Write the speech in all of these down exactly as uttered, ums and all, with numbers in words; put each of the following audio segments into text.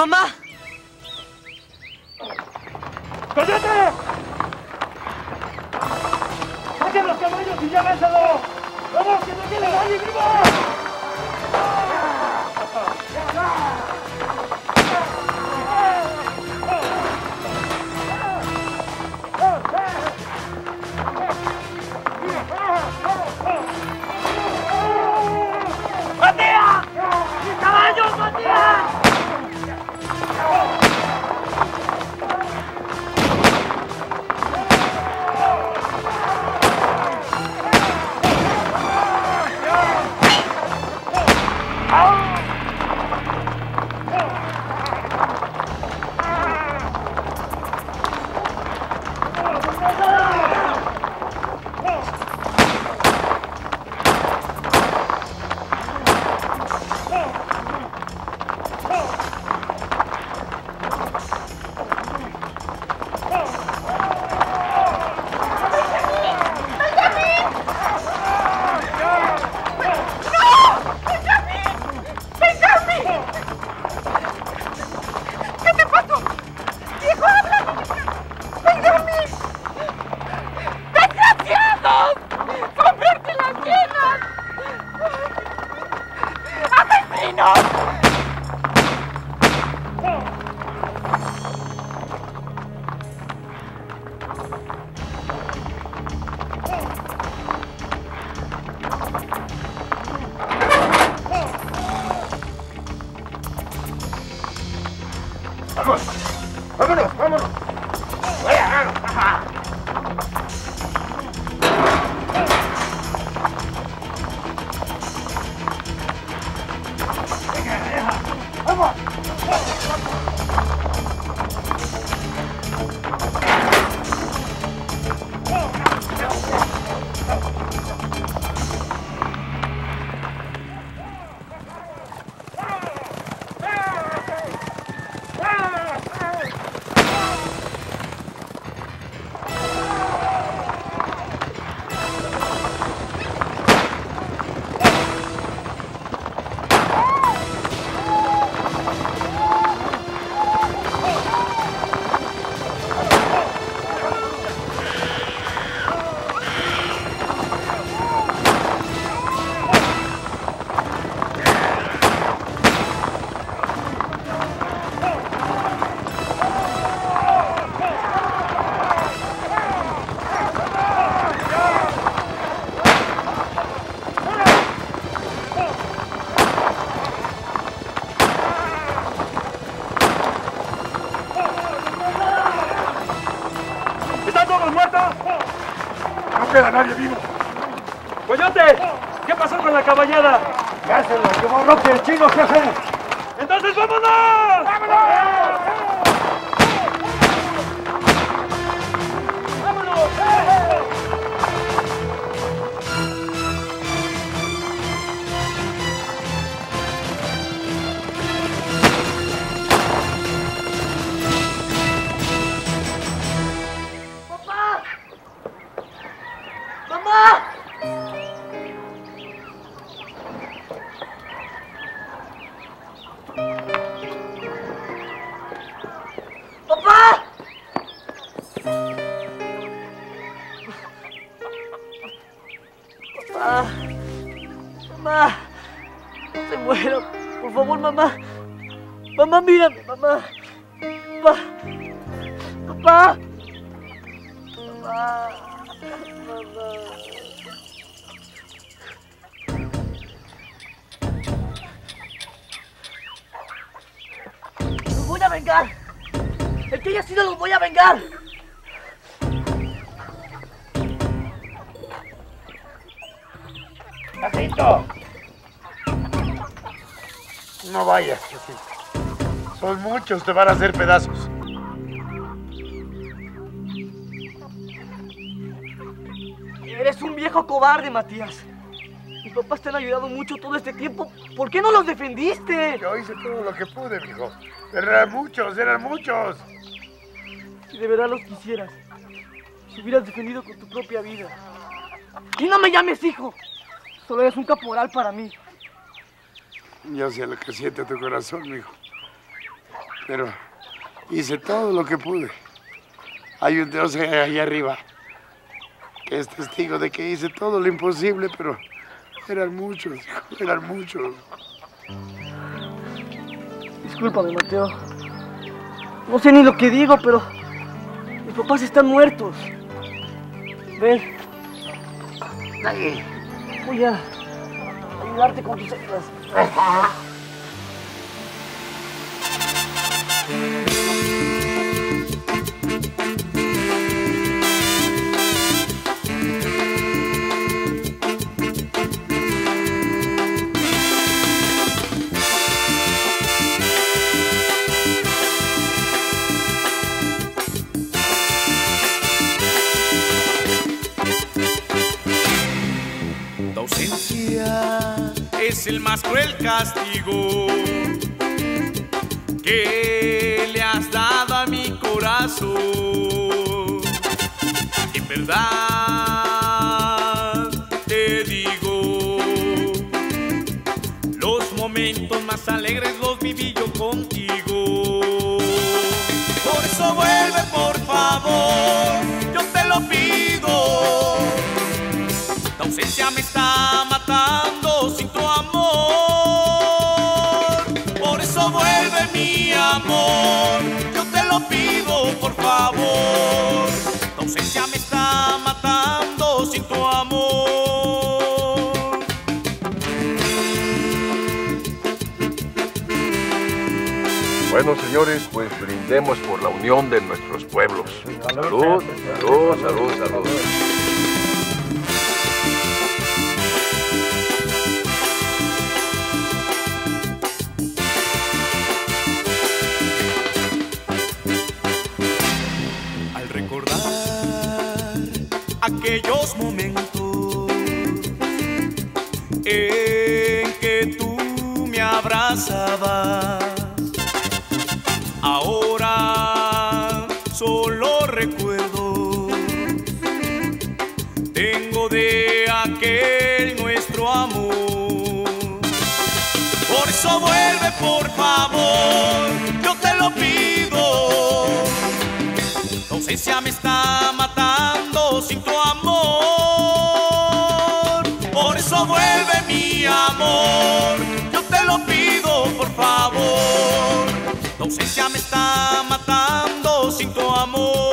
¡Mamá! ¡Coyote! ¡Saquen los caballos y llévenselo! ¡Vamos, que no quede nadie vivo! ¡Matías! ¡Mis caballos, Matías! ¡Vámonos! ¡Vámonos! ¡Vaya! ¡Ajá! ¡Vamos! ¡No queda nadie vivo! ¡Coyote! ¿Qué pasó con la caballada? ¡Ya se lo llevó Roque el chino, jefe! ¡Entonces vámonos! ¡Vámonos! ¡Papá! Papá. Mamá. No se muera. Por favor, mamá. Mamá, mírame, mamá. Papá. Papá. Papá. Mamá. ¡Los voy a vengar! ¡El que haya sido los voy a vengar! ¡Jacinto! No vayas, Jacinto. Son muchos, te van a hacer pedazos. Eres un viejo cobarde, Matías. Mis papás te han ayudado mucho todo este tiempo. ¿Por qué no los defendiste? Yo hice todo lo que pude, mijo. Pero eran muchos, eran muchos. Si de verdad los quisieras, si hubieras defendido con tu propia vida. Y no me llames hijo. Solo eres un caporal para mí. Yo sé lo que siente tu corazón, mijo. pero hice todo lo que pude. Hay un Dios allá arriba que es testigo de que hice todo lo imposible, pero eran muchos, hijo, eran muchos. Discúlpame, Mateo. No sé ni lo que digo, pero mis papás están muertos. Ven. Ahí. Voy a ayudarte con tus heridas. Tu ausencia es el más cruel castigo que le has dado a mi corazón. En verdad te digo, los momentos más alegres los viví yo contigo. Por eso vuelve, por favor, yo te lo pido. Tu ausencia me está matando sin tu amor. Por eso vuelve, mi amor, yo te lo pido, por favor. Tu ausencia me está matando sin tu amor. Bueno, señores, pues brindemos por la unión de nuestros pueblos. Salud, salud, salud, salud. Al recordar aquellos momentos en que tú me abrazabas, ahora solo recuerdos tengo de aquel nuestro amor. Por eso vuelve, por favor, yo te lo pido. Tu ausencia me está matando sin tu amor. Por eso vuelve, mi amor, yo te lo pido, por favor. Tu ausencia me está matando sin tu amor.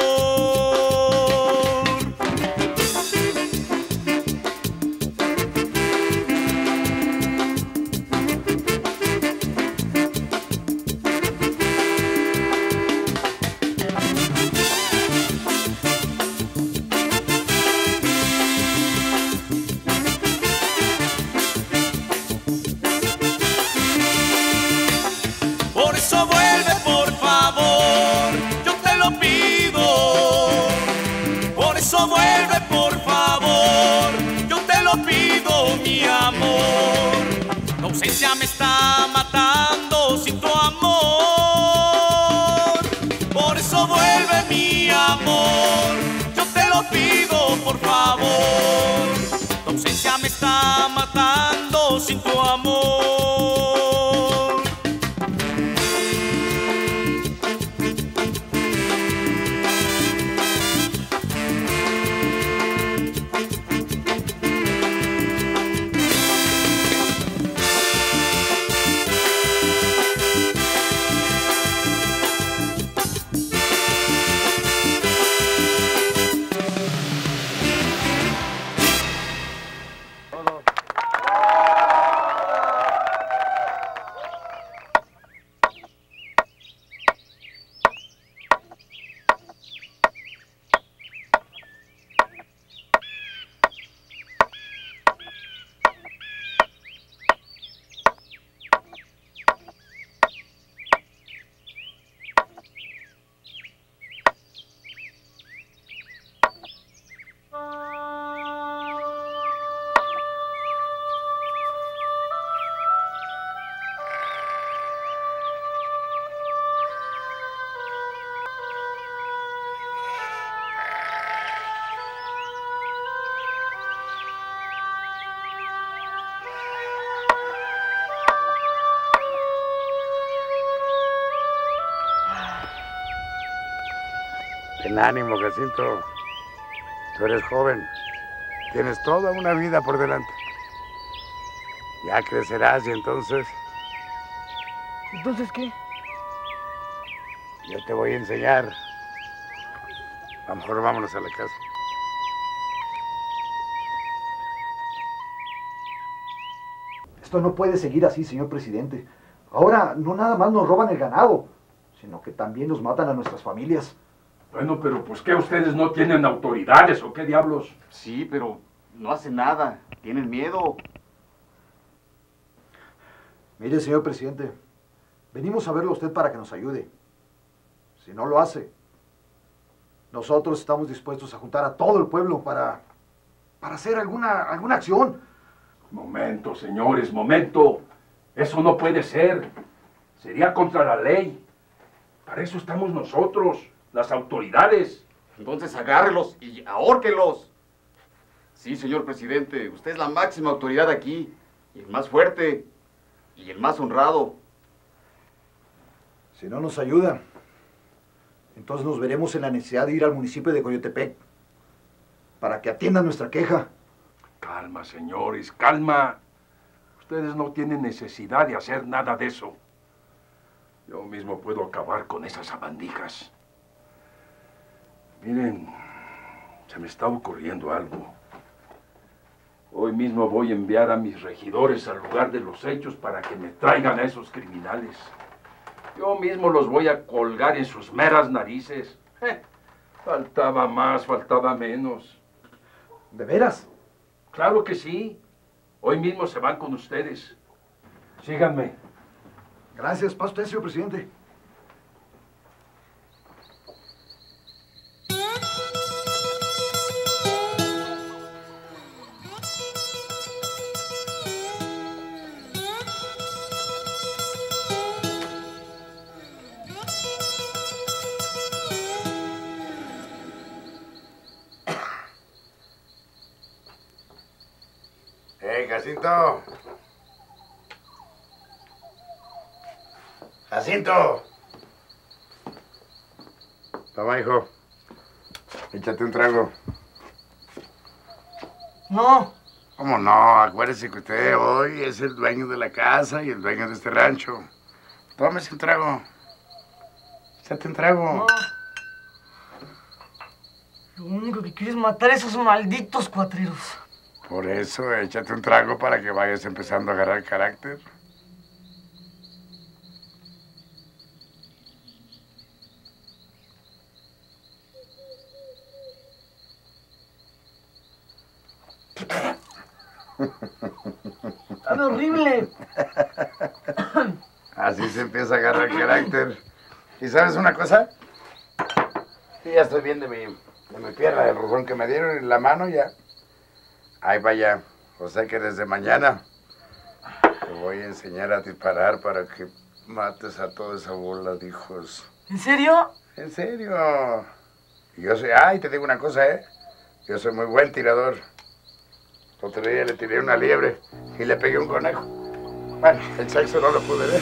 Por eso vuelve, por favor, yo te lo pido. Por eso vuelve, por favor, yo te lo pido, mi amor. Tu ausencia me está matando sin tu amor. Por eso vuelve, mi amor, yo te lo pido, por favor. Tu ausencia me está matando sin tu amor. Ten ánimo, Jacinto. Tú eres joven. Tienes toda una vida por delante. Ya crecerás y entonces... ¿Entonces qué? Yo te voy a enseñar. A lo mejor vámonos a la casa. Esto no puede seguir así, señor presidente. Ahora no nada más nos roban el ganado, sino que también nos matan a nuestras familias. Bueno, pero pues ¿qué? ¿Ustedes no tienen autoridades o qué diablos? Sí, pero no hacen nada. Tienen miedo. Mire, señor presidente, venimos a verlo a usted para que nos ayude. Si no lo hace, nosotros estamos dispuestos a juntar a todo el pueblo para, para hacer alguna, alguna acción. Momento, señores, momento. Eso no puede ser. Sería contra la ley. Para eso estamos nosotros, las autoridades. Entonces agárrelos y ahórquelos. Sí, señor presidente, usted es la máxima autoridad aquí, y el más fuerte, y el más honrado. Si no nos ayuda, entonces nos veremos en la necesidad de ir al municipio de Coyotepec para que atiendan nuestra queja. Calma, señores, calma. Ustedes no tienen necesidad de hacer nada de eso. Yo mismo puedo acabar con esas sabandijas. Miren, se me está ocurriendo algo. Hoy mismo voy a enviar a mis regidores al lugar de los hechos para que me traigan a esos criminales. Yo mismo los voy a colgar en sus meras narices. Eh, faltaba más, faltaba menos. ¿De veras? Claro que sí. Hoy mismo se van con ustedes. Síganme. Gracias. Pase usted, señor presidente. ¡Eh, Jacinto! ¡Jacinto! Toma, hijo. Échate un trago. No. ¿Cómo no? Acuérdese que usted hoy es el dueño de la casa y el dueño de este rancho. Tómese un trago. Échate un trago. No. Lo único que quiero es matar a esos malditos cuatreros. Por eso, échate un trago para que vayas empezando a agarrar carácter. ¡Tan horrible! Así se empieza a agarrar carácter. ¿Y sabes una cosa? Sí, ya estoy bien de mi, de mi pierna, del rozón que me dieron en la mano ya. Ahí vaya. O sea que desde mañana te voy a enseñar a disparar para que mates a toda esa bola de hijos. ¿En serio? En serio. Y yo soy, ay, te digo una cosa, ¿eh? Yo soy muy buen tirador. Otro día le tiré una liebre y le pegué un conejo. Bueno, el sexo no lo pude ver.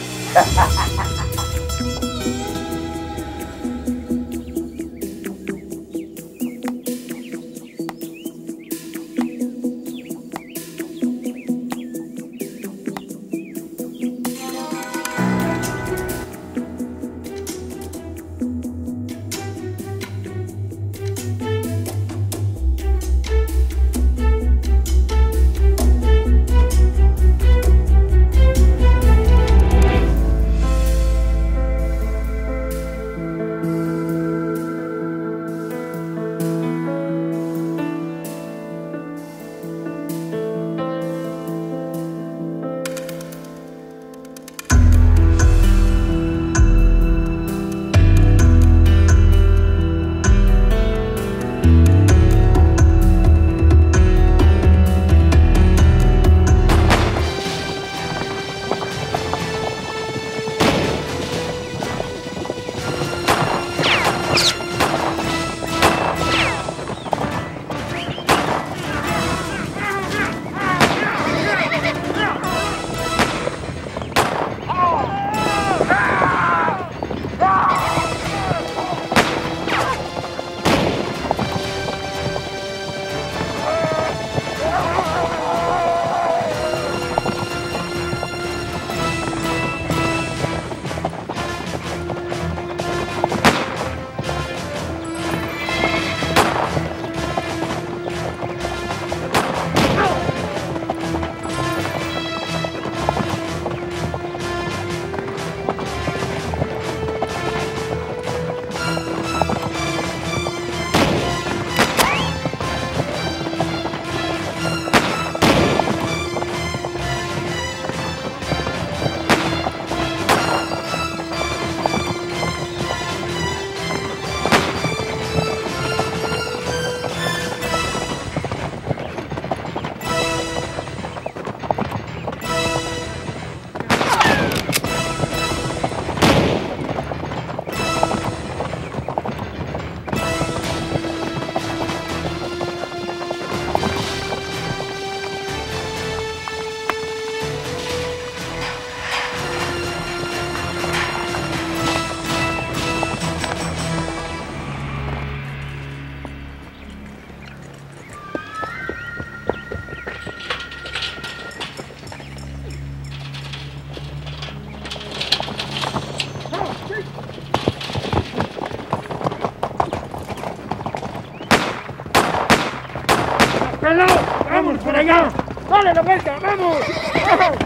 ¡Órale ya! ¡Dale la vuelta! ¡Vamos! ¡Vamos!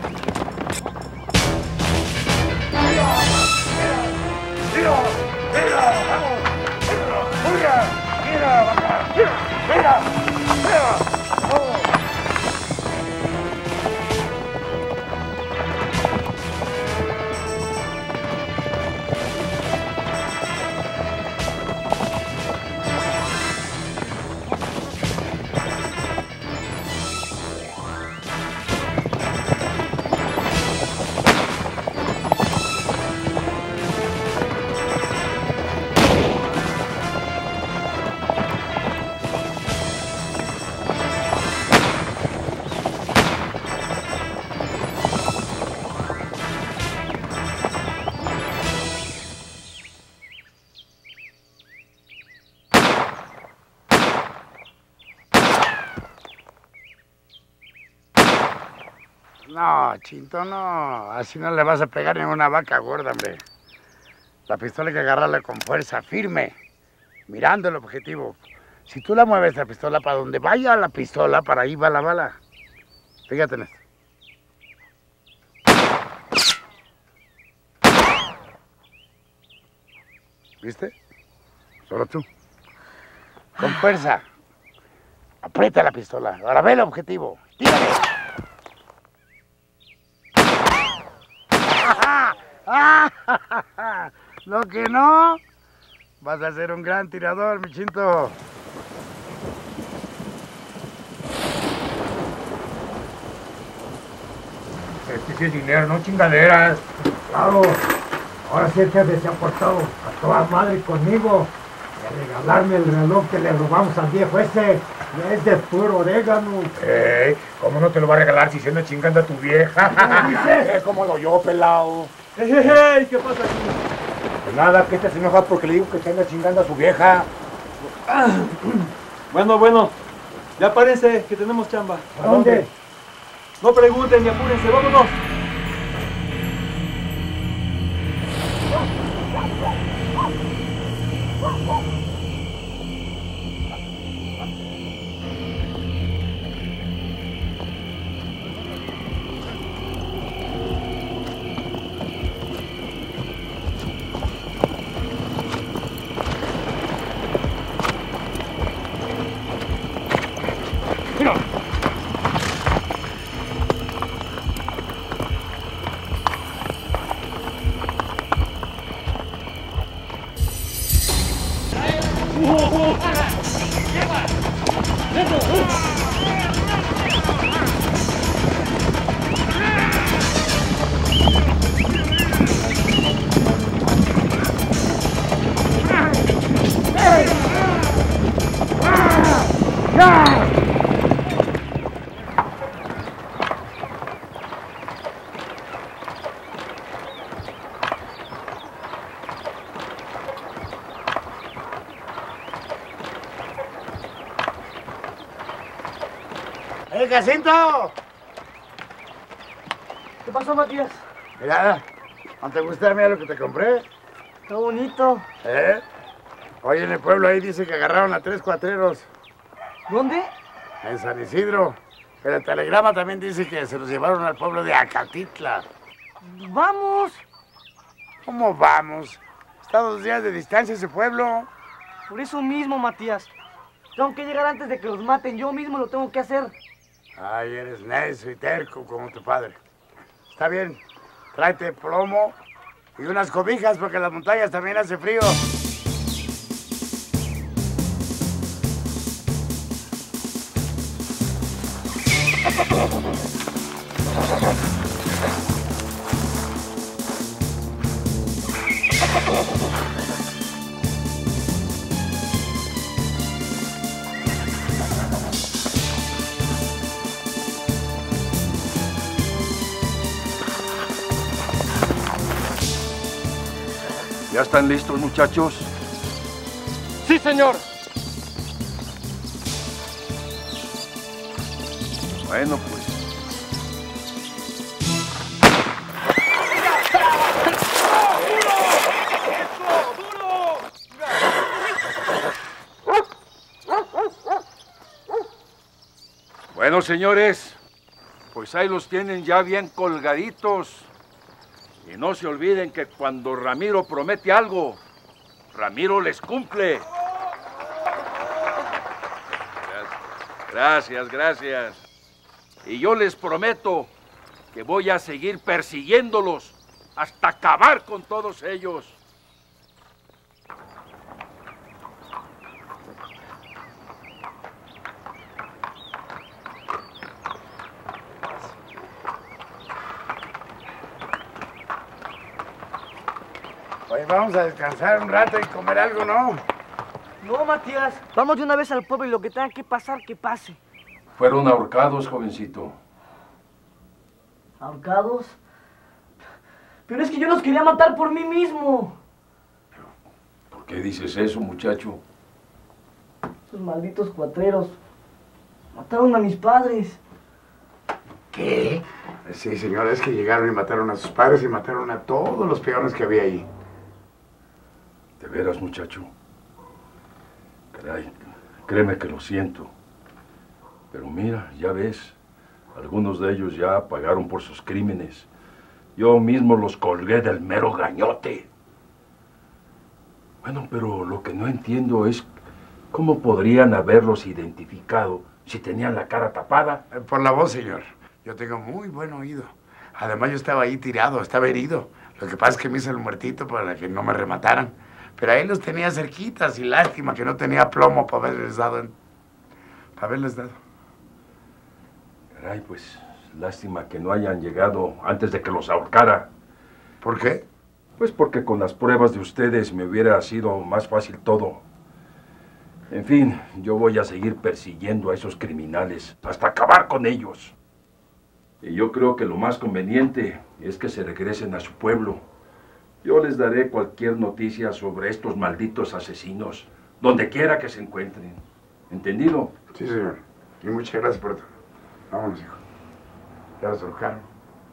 ¡Mira! ¡Mira! ¡Mira! ¡Vamos! ¡Mira! ¡Mira! ¡Mira! ¡Mira! ¡Mira! ¡Vamos! No, Chinto, no. Así no le vas a pegar ni a una vaca gorda, hombre. La pistola hay que agarrarla con fuerza, firme, mirando el objetivo. Si tú la mueves la pistola para donde vaya la pistola, para ahí va la bala. Fíjate en esto. ¿Viste? Solo tú. Con fuerza. Aprieta la pistola. Ahora ve el objetivo. ¡Tírale! Lo que no, vas a ser un gran tirador, mi Chinto. Este sí es dinero, no chingaderas. Claro, ahora sí el jefe se ha portado a toda madre conmigo. De regalarme el reloj que le robamos al viejo ese. Es de puro orégano. Eh, ¿cómo no te lo va a regalar si se anda chingando a tu vieja? Eh, ¿Cómo lo yo, pelado? ¡Hey, hey, hey! ¿Qué pasa aquí? Pues nada, que este se enoja porque le digo que se anda chingando a su vieja. Bueno, bueno. Ya párense, que tenemos chamba. ¿A dónde? No pregunten ni apúrense, vámonos. ¡Eh, Jacinto! ¿Qué pasó, Matías? Mira, ¿no te gusta? Mira lo que te compré. Está bonito. ¿Eh? Hoy en el pueblo ahí dice que agarraron a tres cuatreros. ¿Dónde? En San Isidro. Pero el telegrama también dice que se los llevaron al pueblo de Acatitla. ¡Vamos! ¿Cómo vamos? Está a dos días de distancia ese pueblo. Por eso mismo, Matías. Tengo que llegar antes de que los maten. Yo mismo lo tengo que hacer. Ay, eres necio y terco como tu padre. Está bien, tráete plomo y unas cobijas porque en las montañas también hace frío. ¿Ya están listos, muchachos? ¡Sí, señor! Bueno, pues. Bueno, señores, pues ahí los tienen ya bien colgaditos. Y no se olviden que cuando Ramiro promete algo, Ramiro les cumple. Gracias, gracias. Y yo les prometo que voy a seguir persiguiéndolos hasta acabar con todos ellos. Oye, vamos a descansar un rato y comer algo, ¿no? No, Matías. Vamos de una vez al pueblo y lo que tenga que pasar, que pase. Fueron ahorcados, jovencito. ¿Ahorcados? Pero es que yo los quería matar por mí mismo. ¿Por qué dices eso, muchacho? Esos malditos cuatreros mataron a mis padres. ¿Qué? Sí, señor, es que llegaron y mataron a sus padres y mataron a todos los peones que había ahí. ¿De veras, muchacho? Caray, créeme que lo siento. Pero mira, ya ves, algunos de ellos ya pagaron por sus crímenes. Yo mismo los colgué del mero gañote. Bueno, pero lo que no entiendo es cómo podrían haberlos identificado si tenían la cara tapada. Eh, por la voz, señor. Yo tengo muy buen oído. Además, yo estaba ahí tirado, estaba herido. Lo que pasa es que me hice el muertito para que no me remataran. Pero ahí los tenía cerquitas y lástima que no tenía plomo para haberles dado. En... para haberles dado. Caray, pues, lástima que no hayan llegado antes de que los ahorcara. ¿Por qué? Pues porque con las pruebas de ustedes me hubiera sido más fácil todo. En fin, yo voy a seguir persiguiendo a esos criminales hasta acabar con ellos. Y yo creo que lo más conveniente es que se regresen a su pueblo. Yo les daré cualquier noticia sobre estos malditos asesinos, donde quiera que se encuentren. ¿Entendido? Sí, señor. Y muchas gracias por todo. Vámonos, hijo. Ya los ahorcaron.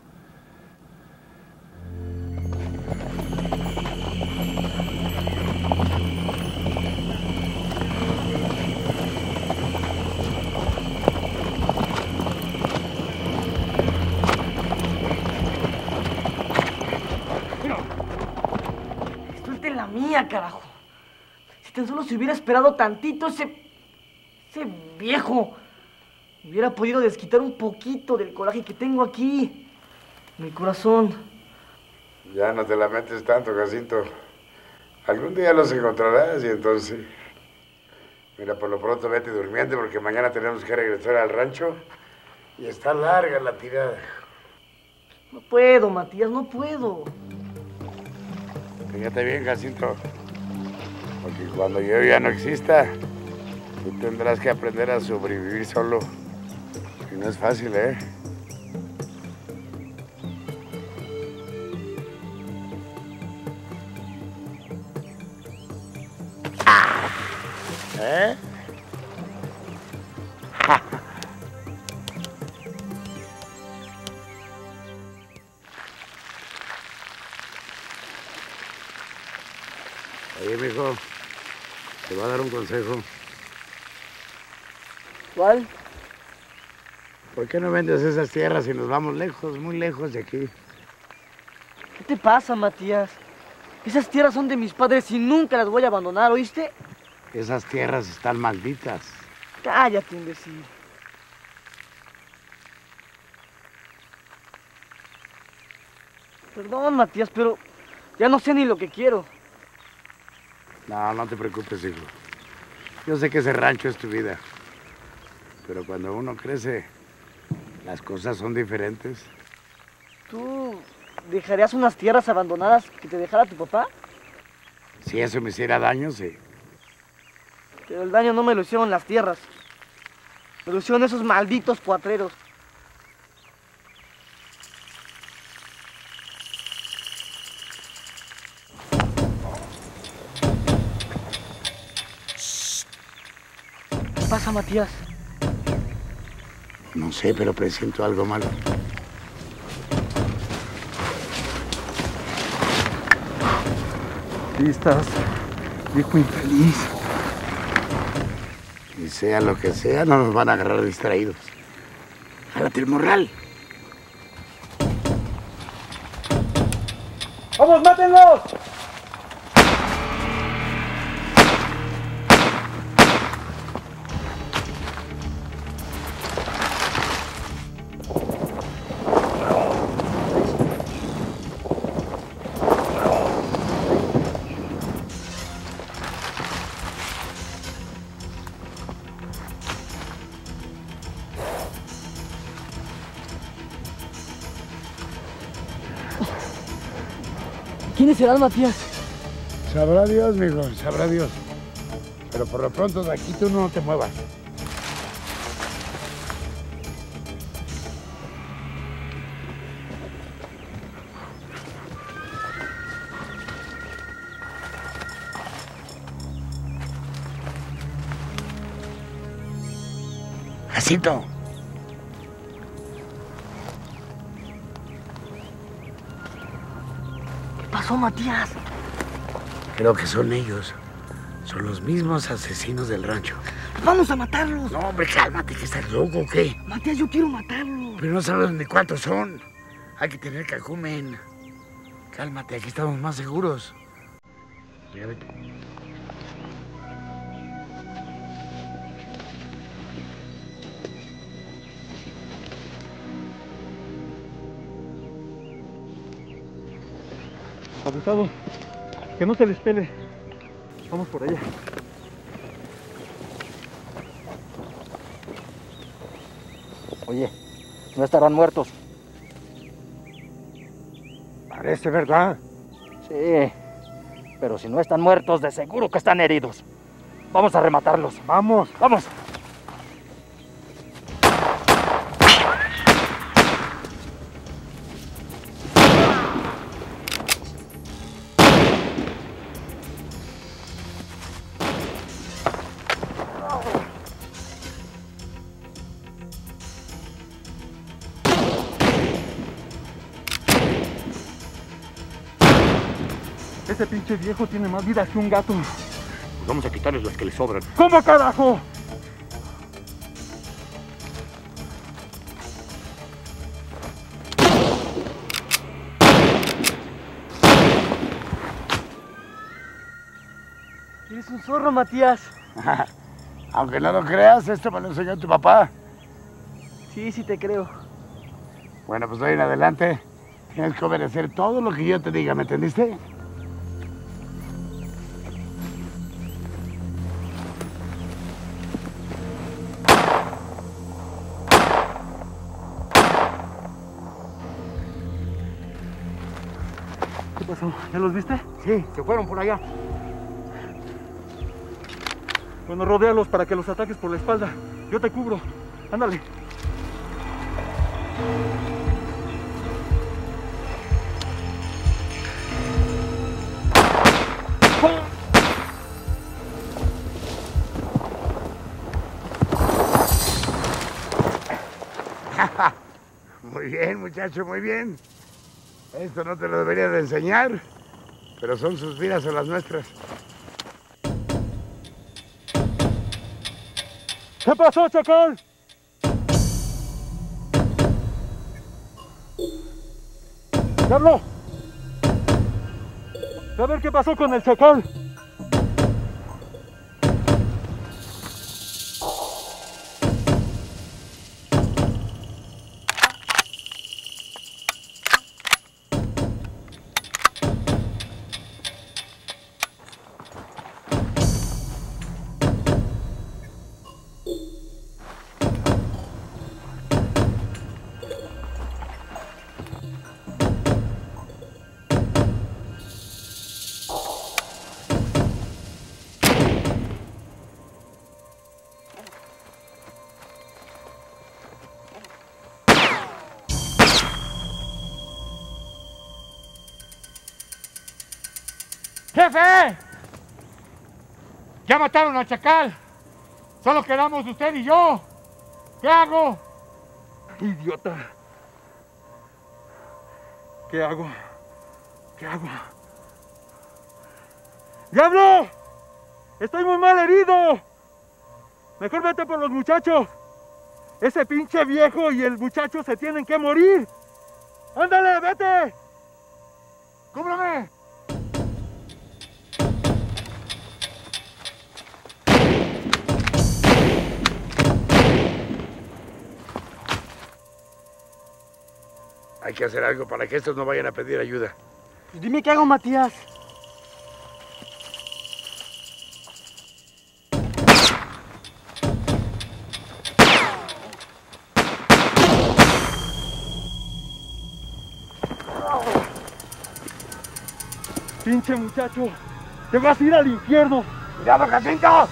Suelten la mía, carajo. Si tan solo se hubiera esperado tantito ese... ese viejo... hubiera podido desquitar un poquito del coraje que tengo aquí, en mi corazón. Ya no te lamentes tanto, Jacinto. Algún día los encontrarás y entonces... Mira, por lo pronto vete durmiendo porque mañana tenemos que regresar al rancho y está larga la tirada. No puedo, Matías, no puedo. Fíjate bien, Jacinto, porque cuando yo ya no exista, tú tendrás que aprender a sobrevivir solo. Y no es fácil, ¿eh? ¿Eh? Oye, mijo, te voy a dar un consejo. ¿Cuál? ¿Por qué no vendes esas tierras y nos vamos lejos, muy lejos de aquí? ¿Qué te pasa, Matías? Esas tierras son de mis padres y nunca las voy a abandonar, ¿oíste? Esas tierras están malditas. Cállate, imbécil. Perdón, Matías, pero ya no sé ni lo que quiero. No, no te preocupes, hijo. Yo sé que ese rancho es tu vida. Pero cuando uno crece, las cosas son diferentes. ¿Tú dejarías unas tierras abandonadas que te dejara tu papá? Si eso me hiciera daño, sí. Pero el daño no me lo hicieron las tierras. Me lo hicieron esos malditos cuatreros. ¿Qué pasa, Matías? No sé, pero presiento algo malo. ¿Qué estás, viejo infeliz? Y sea lo que sea, no nos van a agarrar distraídos. Jálate el morral. ¡Vamos, mátenlos! ¿Quiénes serán, Matías? Sabrá Dios, mijo, sabrá Dios. Pero por lo pronto de aquí tú no te muevas. Jacinto. ¿Qué pasó, Matías? Creo que son ellos. Son los mismos asesinos del rancho. ¡Vamos a matarlos! No, hombre, cálmate, que estás loco, ¿o qué? Matías, yo quiero matarlos. Pero no sabes ni cuántos son. Hay que tener cacumen. Cálmate, aquí estamos más seguros. Ya vete. Abusado, que no se les pele. Vamos por allá. Oye, no estarán muertos. Parece verdad. Sí, pero si no están muertos, de seguro que están heridos. Vamos a rematarlos. Vamos. Vamos. Ese pinche viejo tiene más vidas que un gato. Pues vamos a quitarles las que les sobran. ¿Cómo carajo? Eres un zorro, Matías. Aunque no lo creas, esto me lo enseñó tu papá. Sí, sí te creo. Bueno, pues de ahí en adelante tienes que obedecer todo lo que yo te diga, ¿me entendiste? ¿Qué pasó? ¿Ya los viste? Sí, se fueron por allá. Bueno, rodéalos para que los ataques por la espalda. Yo te cubro. Ándale. Muy bien, muchacho, muy bien. Esto no te lo debería de enseñar, pero son sus vidas o las nuestras. ¿Qué pasó, chacal? ¡Diablo! Ve a ver qué pasó con el chacal. ¡Jefe! Ya mataron al chacal. Solo quedamos usted y yo. ¿Qué hago? Idiota. ¿Qué hago? ¿Qué hago? ¡Diablo! Estoy muy mal herido. Mejor vete por los muchachos. Ese pinche viejo y el muchacho se tienen que morir. ¡Ándale, vete! ¡Cúbrame! Hay que hacer algo para que estos no vayan a pedir ayuda. Pues dime qué hago, Matías. Pinche muchacho, te vas a ir al infierno. ¡Cuidado, Jacinto!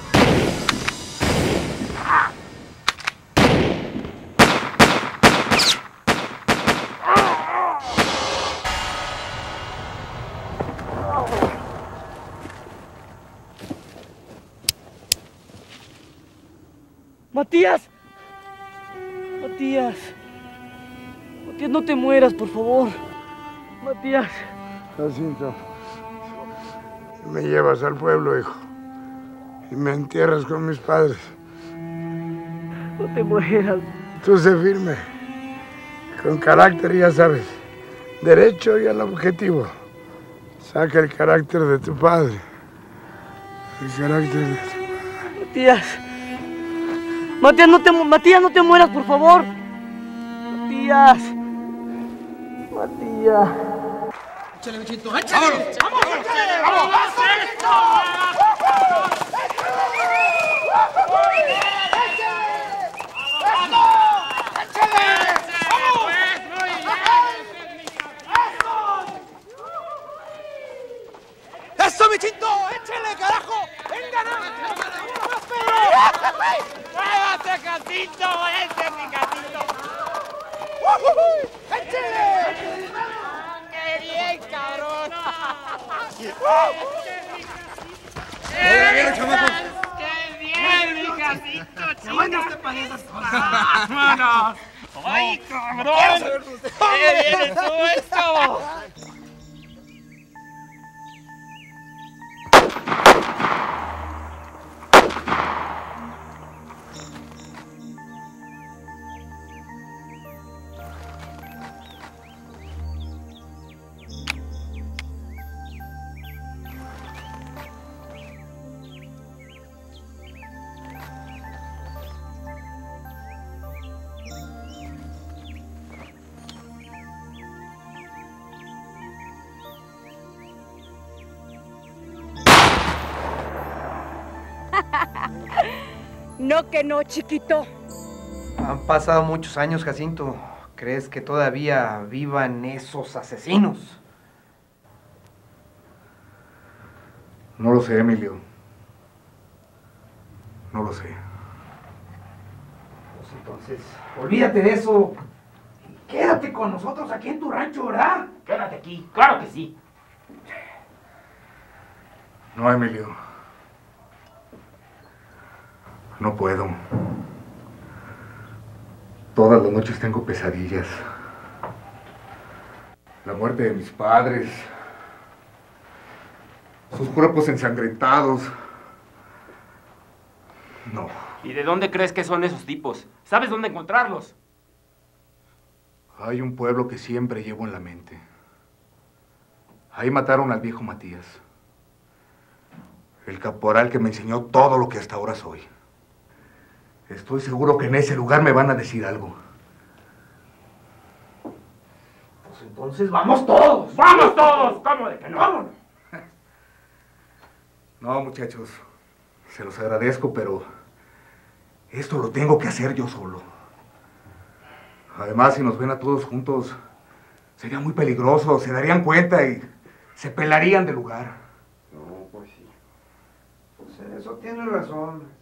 Matías. Matías. Matías, no te mueras, por favor. Matías. Jacinto, me llevas al pueblo, hijo, y me entierras con mis padres. No te mueras. Tú sé firme, con carácter, ya sabes, derecho y al objetivo. Saca el carácter de tu padre, el carácter de tu padre. Matías. Matías, no te, Matías, no te mueras, por favor. Matías. Matías. Échale, bichito, échale. ¡Vamos! ¡Vamos, échale! ¡Vamos! ¡Eso, bichito! ¡Échale, carajo! ¡Venga, no! ¡Vamos, Pedro! ¡Muévate, Jacinto! ¡Ese es mi Jacinto! ¡Échale! ¡Qué bien, cabrón! ¡Qué bien, chamacos! ¡Qué bien, mi Jacinto! ¡Chinga! ¡Usted para esas cosas! ¡Vámonos! ¡Ay, cabrón! ¡Qué bien estuvo esto! No que no, chiquito. Han pasado muchos años, Jacinto. ¿Crees que todavía vivan esos asesinos? No lo sé, Emilio. No lo sé. Pues entonces, olvídate de eso. Quédate con nosotros aquí en tu rancho, ¿verdad? Quédate aquí, claro que sí. No, Emilio. No puedo. Todas las noches tengo pesadillas. La muerte de mis padres. Sus cuerpos ensangrentados. No. ¿Y de dónde crees que son esos tipos? ¿Sabes dónde encontrarlos? Hay un pueblo que siempre llevo en la mente. Ahí mataron al viejo Matías. El caporal que me enseñó todo lo que hasta ahora soy. Estoy seguro que en ese lugar me van a decir algo. Pues entonces vamos todos. ¡Vamos todos! ¿Cómo de que no? ¡Vámonos! No, muchachos. Se los agradezco, pero esto lo tengo que hacer yo solo. Además, si nos ven a todos juntos, sería muy peligroso. Se darían cuenta y se pelarían del lugar. No, pues sí. Pues en eso tienes razón.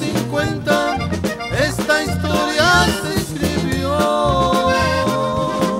Esta historia se escribió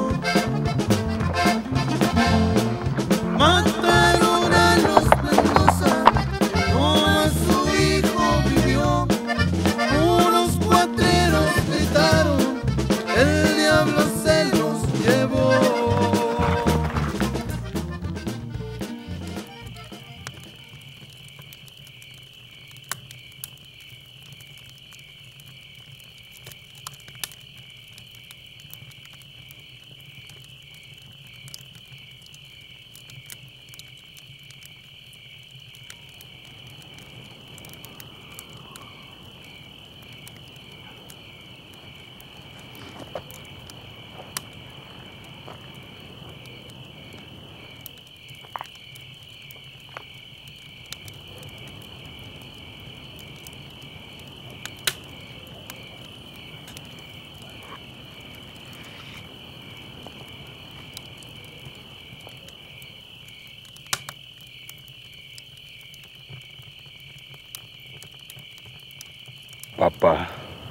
Papá.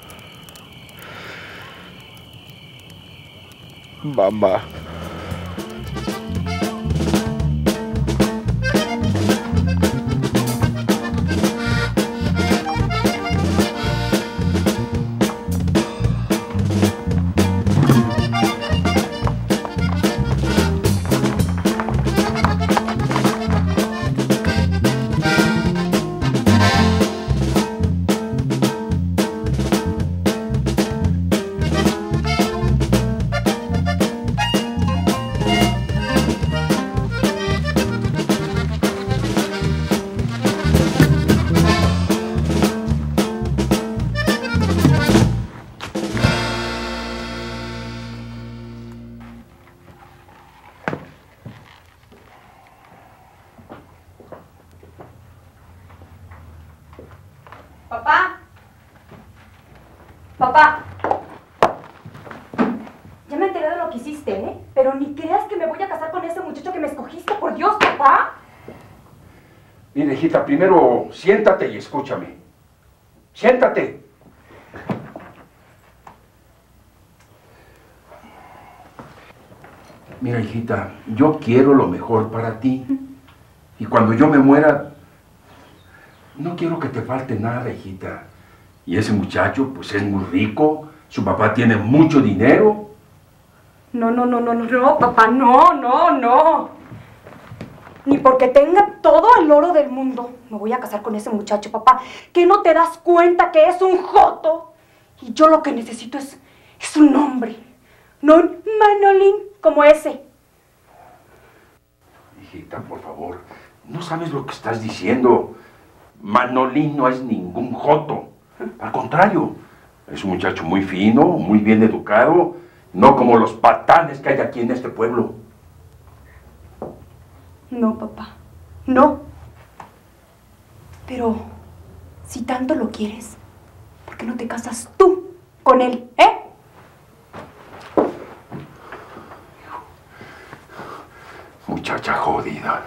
Mamá. Papá. Papá. Ya me enteré de lo que hiciste, ¿eh? Pero ni creas que me voy a casar con ese muchacho que me escogiste, por Dios, papá. Mira, hijita, primero siéntate y escúchame. Siéntate. Mira, hijita, yo quiero lo mejor para ti. Y cuando yo me muera, no quiero que te falte nada, hijita. Y ese muchacho, pues es muy rico, su papá tiene mucho dinero. No, no, no, no, no, no, papá, no, no, no. Ni porque tenga todo el oro del mundo me voy a casar con ese muchacho, papá. ¿Que no te das cuenta que es un joto? Y yo lo que necesito es, es un hombre, no un Manolín como ese. Hijita, por favor, no sabes lo que estás diciendo. Manolín no es ningún joto. Al contrario, es un muchacho muy fino, muy bien educado, no como los patanes que hay aquí en este pueblo. No, papá, no. Pero, si tanto lo quieres, ¿por qué no te casas tú con él, eh? Muchacha jodida.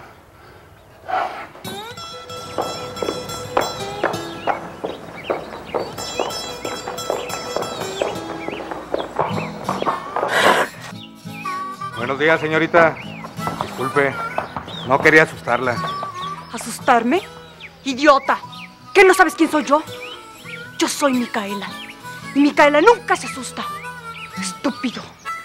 Buenos días, señorita. Disculpe, no quería asustarla. ¿Asustarme? ¡Idiota! ¿Qué no sabes quién soy yo? Yo soy Micaela. Y Micaela nunca se asusta. Estúpido.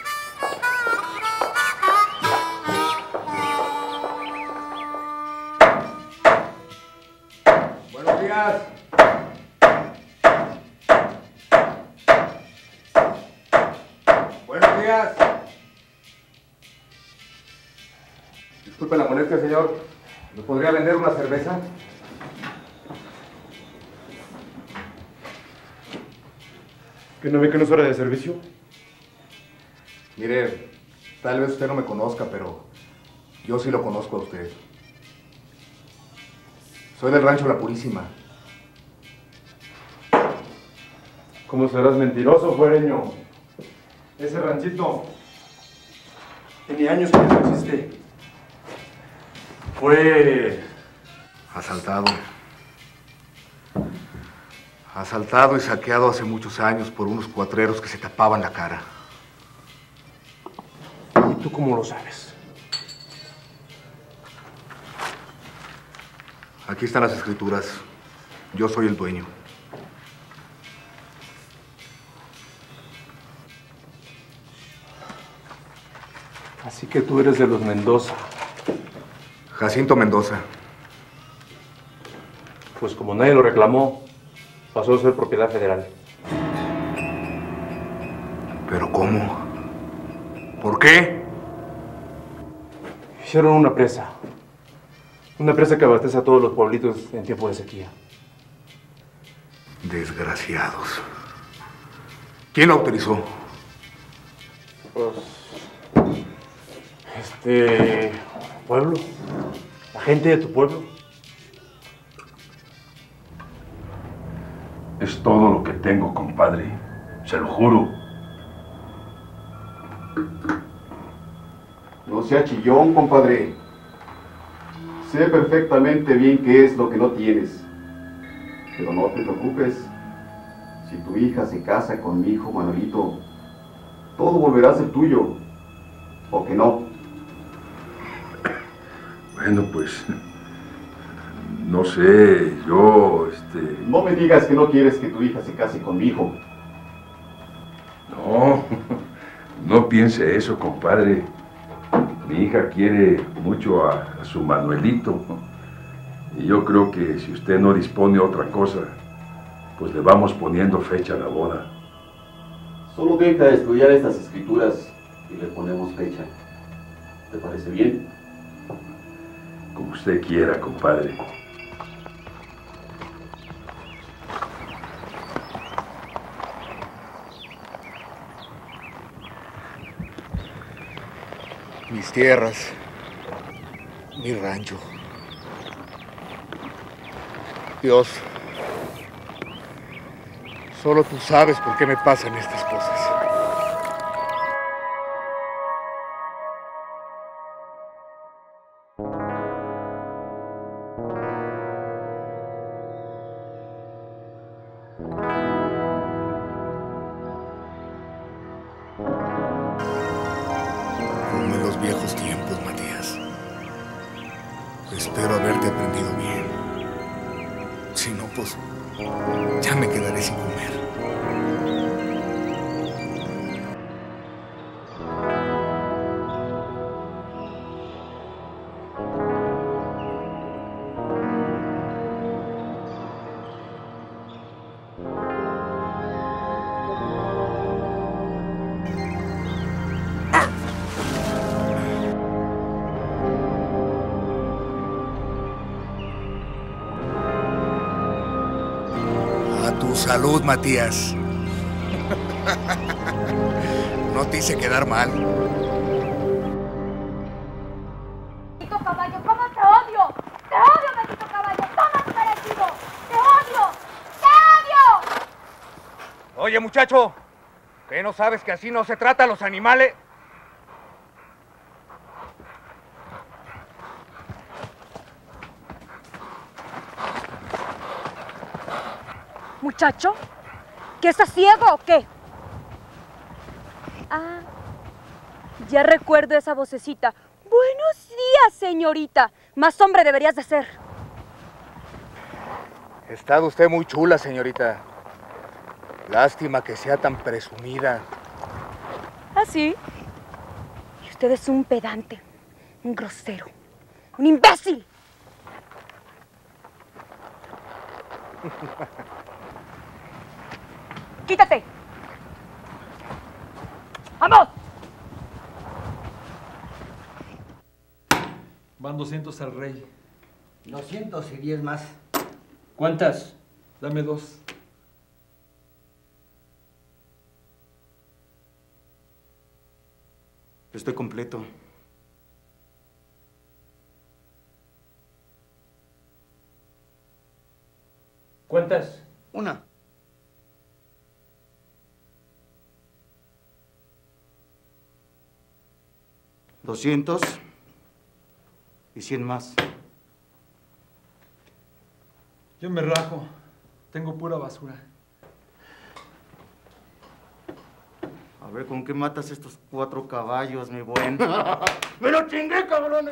Buenos días. Buenos días. Disculpe la molestia, señor. ¿Me podría vender una cerveza? ¿Que no ve que no es hora de servicio? Mire, tal vez usted no me conozca, pero yo sí lo conozco a usted. Soy del rancho La Purísima. ¿Cómo serás mentiroso, fuereño? Ese ranchito tiene años que no existe. Fue asaltado. Asaltado y saqueado hace muchos años por unos cuatreros que se tapaban la cara. ¿Y tú cómo lo sabes? Aquí están las escrituras. Yo soy el dueño. Así que tú eres de los Mendoza. Jacinto Mendoza. Pues como nadie lo reclamó, pasó a ser propiedad federal. ¿Pero cómo? ¿Por qué? Hicieron una presa. Una presa que abastece a todos los pueblitos en tiempo de sequía. Desgraciados. ¿Quién lo autorizó? Pues... Este... pueblo. La gente de tu pueblo. Es todo lo que tengo, compadre. Se lo juro. No sea chillón, compadre. Sé perfectamente bien qué es lo que no tienes. Pero no te preocupes. Si tu hija se casa con mi hijo Manuelito, todo volverá a ser tuyo. ¿O que no? Bueno, pues... No sé, yo, este... No me digas que no quieres que tu hija se case con mi hijo. No, no piense eso, compadre. Mi hija quiere mucho a, a su Manuelito. Y yo creo que si usted no dispone otra cosa, pues le vamos poniendo fecha a la boda. Solo deja de estudiar estas escrituras y le ponemos fecha. ¿Te parece bien? Como usted quiera, compadre. Mis tierras, mi rancho. Dios, solo tú sabes por qué me pasan estas cosas. Como en los viejos tiempos, Matías. Espero haberte aprendido bien. Si no, pues ya me quedaré sin comer. Salud, Matías. No te hice quedar mal. Maldito caballo, ¿cómo te odio? ¡Te odio, maldito caballo! ¡Toma tu merecido! ¡Te odio! ¡Te odio! Oye, muchacho, ¿qué no sabes que así no se trata a los animales? Muchacho, ¿qué estás ciego o qué? Ah, ya recuerdo esa vocecita. Buenos días, señorita. Más hombre deberías de ser. Ha estado usted muy chula, señorita. Lástima que sea tan presumida. ¿Ah, sí? Y usted es un pedante, un grosero, un imbécil. ¡Quítate! ¡Vamos! Van doscientos al rey. doscientos y diez más. ¿Cuántas? Dame dos. Estoy completo. ¿Cuántas? Una. Doscientos y cien más. Yo me rajo. Tengo pura basura. A ver, ¿con qué matas estos cuatro caballos, mi buen? ¡Me lo chingué, cabrones!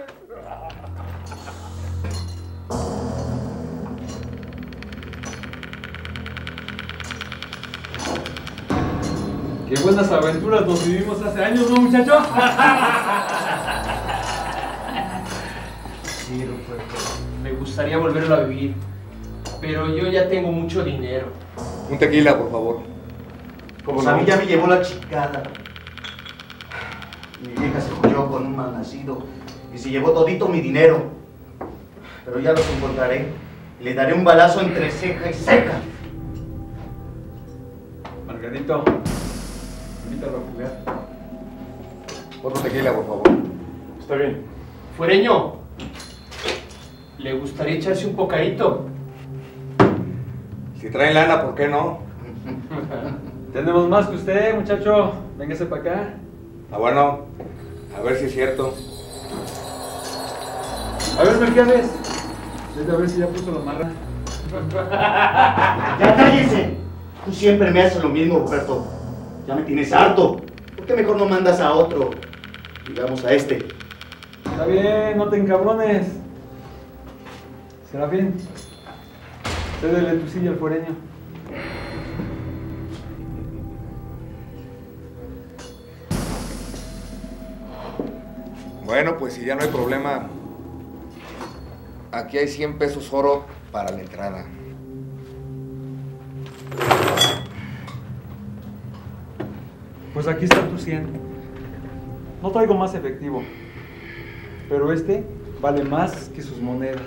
Qué buenas aventuras nos vivimos hace años, ¿no, muchacho? Sí, Ruperto. Me gustaría volverlo a vivir. Pero yo ya tengo mucho dinero. Un tequila, por favor. Pues a mí ya me llevó la chingada. Mi vieja se huyó con un malnacido y se llevó todito mi dinero. Pero ya los encontraré. Le daré un balazo entre ceja y ceja. Margarito, invítalo a jugar. Otro tequila, por favor. Está bien. Fuereño, ¿le gustaría echarse un pocadito? Si traen lana, ¿por qué no? Tenemos más que usted, muchacho. Véngase para acá. Ah, bueno. A ver si es cierto. A ver, Melquiades. Vete a ver si ya puso la marra. ¡Ya cállese! Tú siempre me haces lo mismo, Roberto. Ya me tienes harto. ¿Por qué mejor no mandas a otro? Digamos a este. Está bien, no te encabrones. Serafín, cédele tu silla al foreño. Bueno, pues si ya no hay problema, aquí hay cien pesos oro para la entrada. Pues aquí está tu cien. No traigo más efectivo, pero este vale más que sus monedas.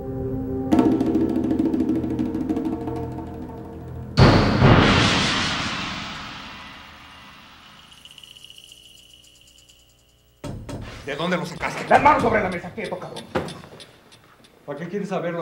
¿De dónde lo sacaste? Las manos sobre la mesa, quieto, cabrón. ¿Para qué quieres saberlo?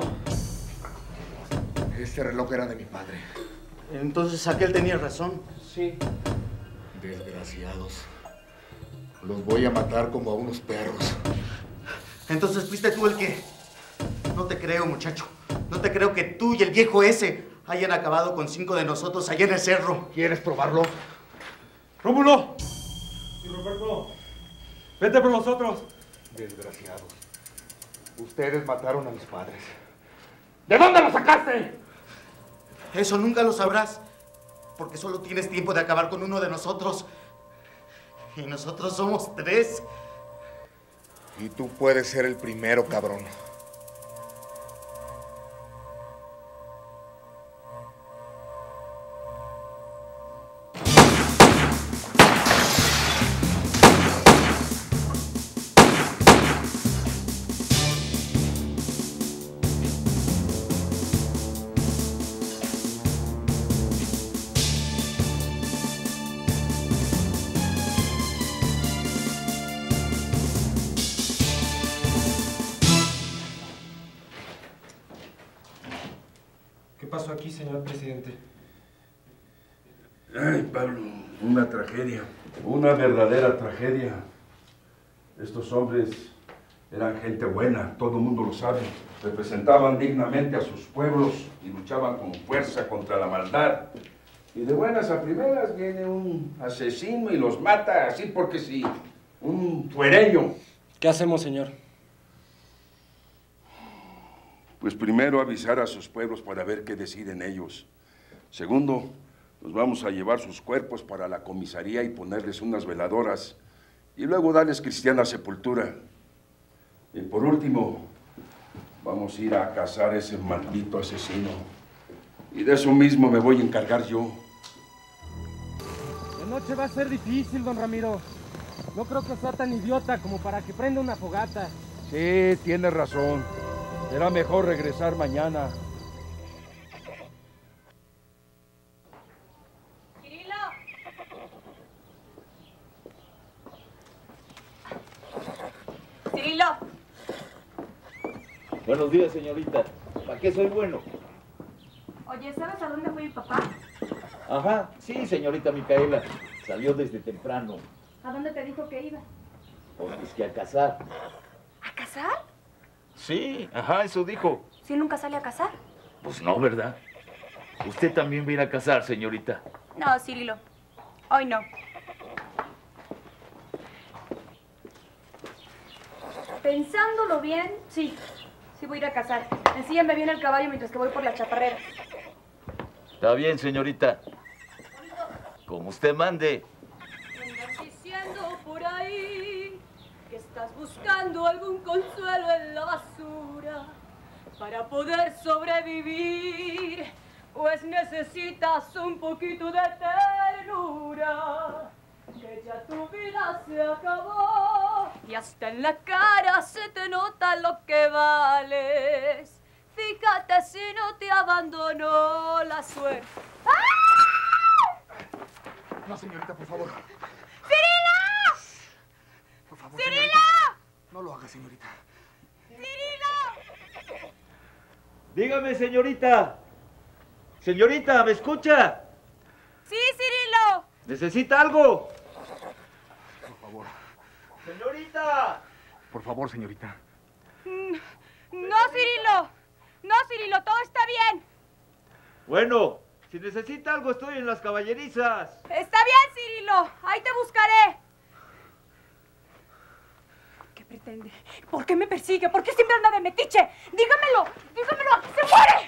Este reloj era de mi padre. Entonces aquel tenía razón. Sí. Desgraciados. Los voy a matar como a unos perros. Entonces fuiste tú el que... No te creo, muchacho. No te creo que tú y el viejo ese hayan acabado con cinco de nosotros allá en el cerro. ¿Quieres probarlo? ¡Rómulo! Y Roberto, vete por nosotros. Desgraciados. Ustedes mataron a mis padres. ¿De dónde lo sacaste? Eso nunca lo sabrás. Porque solo tienes tiempo de acabar con uno de nosotros. Y nosotros somos tres. Y tú puedes ser el primero, cabrón. ¿Qué pasó aquí, señor presidente? Ay, Pablo, una tragedia, una verdadera tragedia. Estos hombres eran gente buena, todo el mundo lo sabe. Representaban dignamente a sus pueblos y luchaban con fuerza contra la maldad. Y de buenas a primeras viene un asesino y los mata así porque sí, un fuereño. ¿Qué hacemos, señor? Pues primero avisar a sus pueblos para ver qué deciden ellos. Segundo, nos vamos a llevar sus cuerpos para la comisaría y ponerles unas veladoras. Y luego darles cristiana sepultura. Y por último, vamos a ir a cazar a ese maldito asesino. Y de eso mismo me voy a encargar yo. La noche va a ser difícil, don Ramiro. No creo que sea tan idiota como para que prenda una fogata. Sí, tienes razón. Será mejor regresar mañana. ¡Cirilo! ¡Cirilo! Buenos días, señorita. ¿Para qué soy bueno? Oye, ¿sabes a dónde fue mi papá? Ajá, sí, señorita Micaela. Salió desde temprano. ¿A dónde te dijo que iba? Pues es que a cazar. ¿A casar? Sí, ajá, eso dijo. ¿Si nunca sale a casar? Pues no, ¿verdad? Usted también viene a cazar, señorita. No, Cirilo. Hoy no. Pensándolo bien, sí. Sí voy a ir a cazar. Ensíllame bien el caballo mientras que voy por la chaparrera. Está bien, señorita. Como usted mande. Andan diciendo por ahí que estás buscando algún consuelo en la basura para poder sobrevivir, pues necesitas un poquito de ternura, que ya tu vida se acabó y hasta en la cara se te nota lo que vales. Fíjate si no te abandonó la suerte. ¡Ah! No, señorita, por favor. ¡Cirilo! Por favor, ¡Cirilo! señorita. No lo haga, señorita. ¡Cirilo! Dígame, señorita. Señorita, ¿me escucha? ¡Sí, Cirilo! ¿Necesita algo? Por favor. Señorita. Por favor, señorita. No, Cirilo. No, Cirilo, todo está bien. Bueno, Si necesita algo, estoy en las caballerizas. Está bien, Cirilo. Ahí te buscaré. ¿Qué pretende? ¿Por qué me persigue? ¿Por qué siempre anda de metiche? Dígamelo. Dígamelo. ¡Aquí se muere!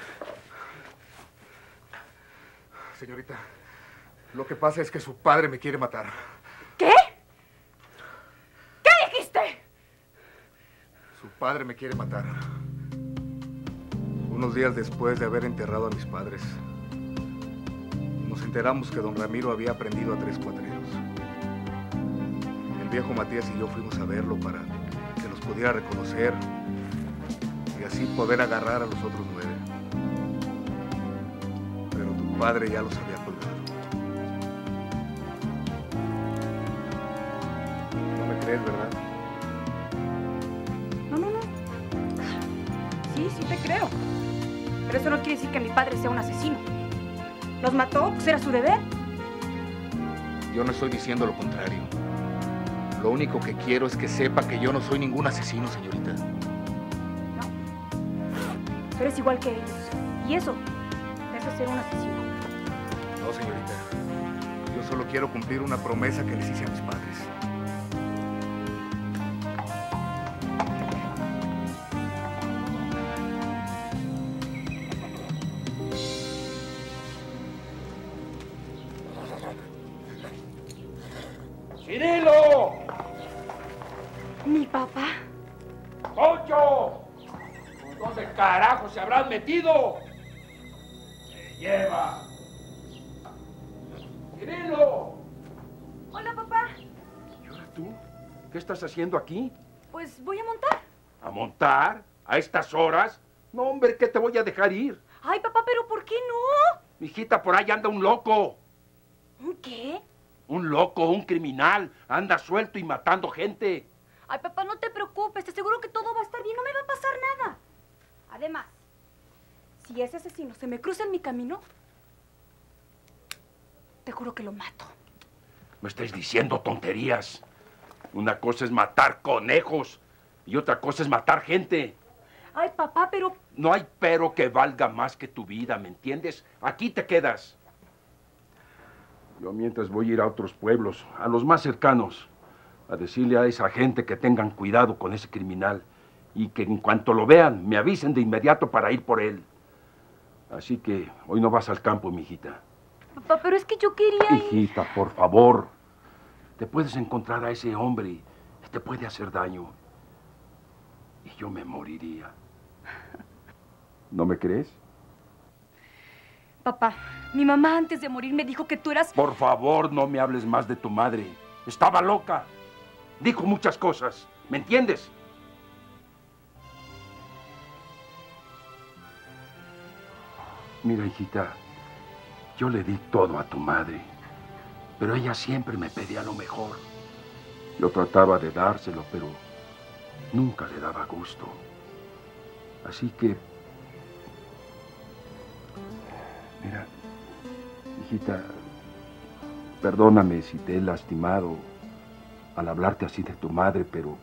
Señorita, lo que pasa es que su padre me quiere matar. ¿Qué? ¿Qué dijiste? Su padre me quiere matar. Unos días después de haber enterrado a mis padres, nos enteramos que don Ramiro había aprendido a tres cuatreros. El viejo Matías y yo fuimos a verlo para que los pudiera reconocer y así poder agarrar a los otros nueve. Pero tu padre ya los había colgado. No me crees, ¿verdad? No, no, no. Sí, sí te creo. Pero eso no quiere decir que mi padre sea un asesino. ¿Los mató? Pues era su deber. Yo no estoy diciendo lo contrario. Lo único que quiero es que sepa que yo no soy ningún asesino, señorita. Tú eres igual que ellos. Y eso te hace ser un asesino. No, señorita. Yo solo quiero cumplir una promesa que les hice a mis padres. ¡Cirilo! ¿Mi papá? ¡Poncho! ¿Dónde carajo se habrán metido? ¡Se lleva! ¡Cirilo! Hola, papá. ¿Y ahora tú? ¿Qué estás haciendo aquí? Pues voy a montar. ¿A montar? ¿A estas horas? No, hombre, ¿qué te voy a dejar ir? Ay, papá, ¿pero por qué no? Mijita, por ahí anda un loco. ¿Un qué? Un loco, un criminal. Anda suelto y matando gente. Ay, papá, no te preocupes. Te aseguro que todo va a estar bien. No me va a pasar nada. Además, si ese asesino se me cruza en mi camino, te juro que lo mato. Me estáis diciendo tonterías. Una cosa es matar conejos y otra cosa es matar gente. Ay, papá, pero... No hay pero que valga más que tu vida, ¿me entiendes? Aquí te quedas. Yo mientras voy a ir a otros pueblos, a los más cercanos, a decirle a esa gente que tengan cuidado con ese criminal y que en cuanto lo vean, me avisen de inmediato para ir por él. Así que hoy no vas al campo, mijita. Papá, pero es que yo quería ir... Hijita, por favor. Te puedes encontrar a ese hombre y te puede hacer daño. Y yo me moriría. ¿No me crees? Papá, mi mamá antes de morir me dijo que tú eras... Por favor, no me hables más de tu madre. Estaba loca. Dijo muchas cosas. ¿Me entiendes? Mira, hijita, yo le di todo a tu madre, pero ella siempre me pedía lo mejor. Yo trataba de dárselo, pero nunca le daba gusto. Así que... Mira, hijita, perdóname si te he lastimado al hablarte así de tu madre, pero...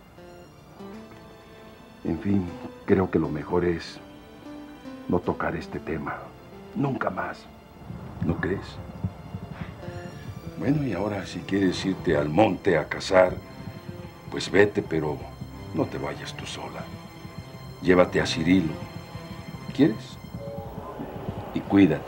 En fin, creo que lo mejor es no tocar este tema. Nunca más. ¿No crees? Bueno, y ahora si quieres irte al monte a cazar, pues vete, pero no te vayas tú sola. Llévate a Cirilo. ¿Quieres? Y cuídate.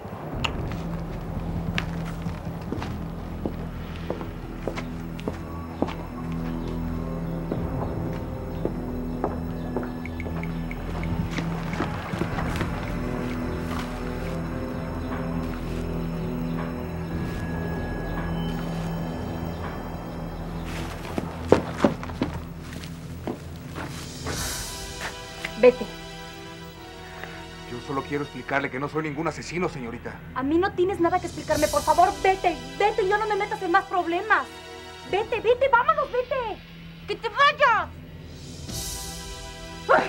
Vete. Yo solo quiero explicarle que no soy ningún asesino, señorita. A mí no tienes nada que explicarme. Por favor, vete. Vete y yo no me metas en más problemas. Vete, vete, vámonos, vete. ¡Que te vayas! ¡Ay!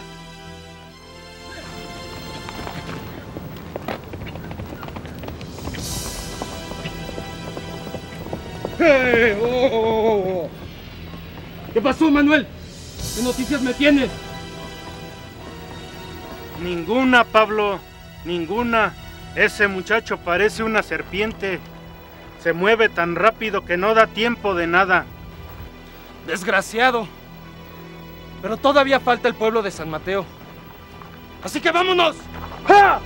¡Eh! ¡Oh, oh, oh! ¿Qué pasó, Manuel? ¿Qué noticias me tienes? Ninguna, Pablo, ninguna. Ese muchacho parece una serpiente. Se mueve tan rápido que no da tiempo de nada. Desgraciado. Pero todavía falta el pueblo de San Mateo. Así que vámonos. ¡Ja!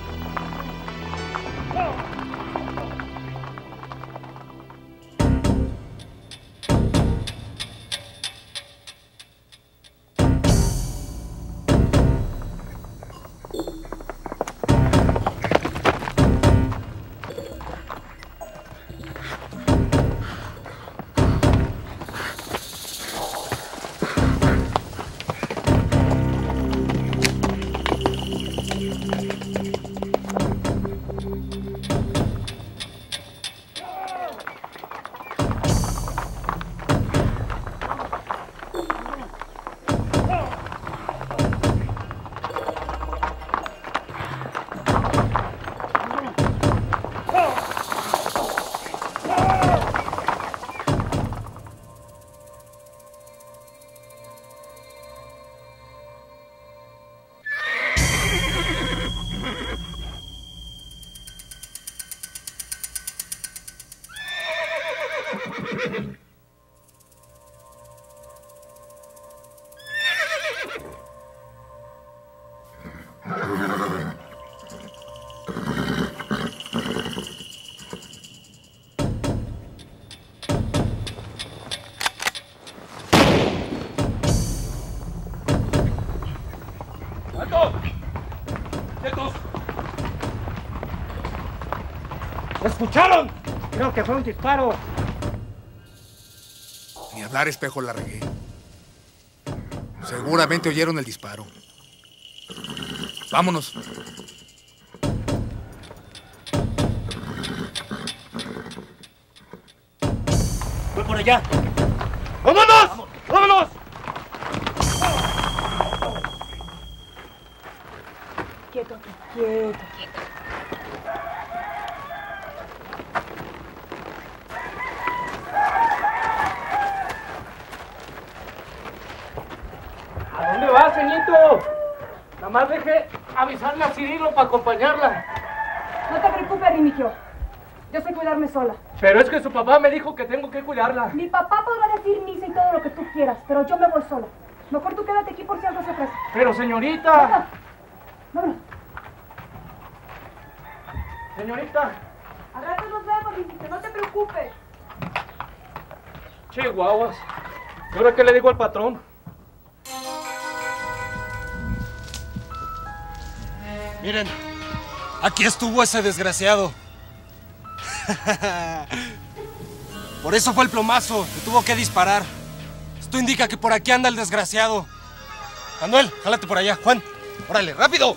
¿Escucharon? Creo que fue un disparo. Ni hablar, espejo, la regué. Seguramente oyeron el disparo. Vámonos. Voy por allá. ¡Vámonos! ¡Vámonos! Quieto, quieto, quieto. ¿A dónde vas, Ceñito? Nada más deje avisarle a Cirilo para acompañarla. No te preocupes, Remigio. Yo sé cuidarme sola. Pero es que su papá me dijo que tengo que cuidarla. Mi papá podrá decir misa y todo lo que tú quieras, pero yo me voy sola. Mejor tú quédate aquí por si algo se ofrece. Pero, señorita. Vámonos. Señorita. Al rato nos vemos, Remigio, no te preocupes. Chihuahuas. ¿Y ahora qué le digo al patrón? Miren, aquí estuvo ese desgraciado. Por eso fue el plomazo, que tuvo que disparar. Esto indica que por aquí anda el desgraciado. Manuel, jálate por allá. Juan, órale, rápido.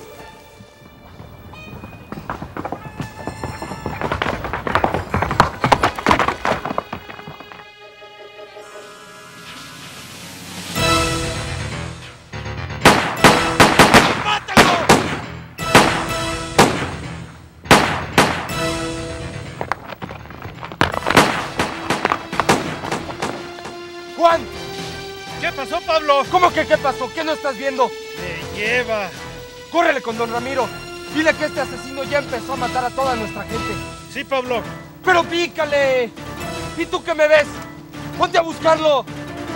¡Juan! ¿Qué pasó, Pablo? ¿Cómo que qué pasó? ¿Qué no estás viendo? Me lleva. Córrele con don Ramiro. Dile que este asesino ya empezó a matar a toda nuestra gente. Sí, Pablo. ¡Pero pícale! ¿Y tú qué me ves? ¡Ponte a buscarlo!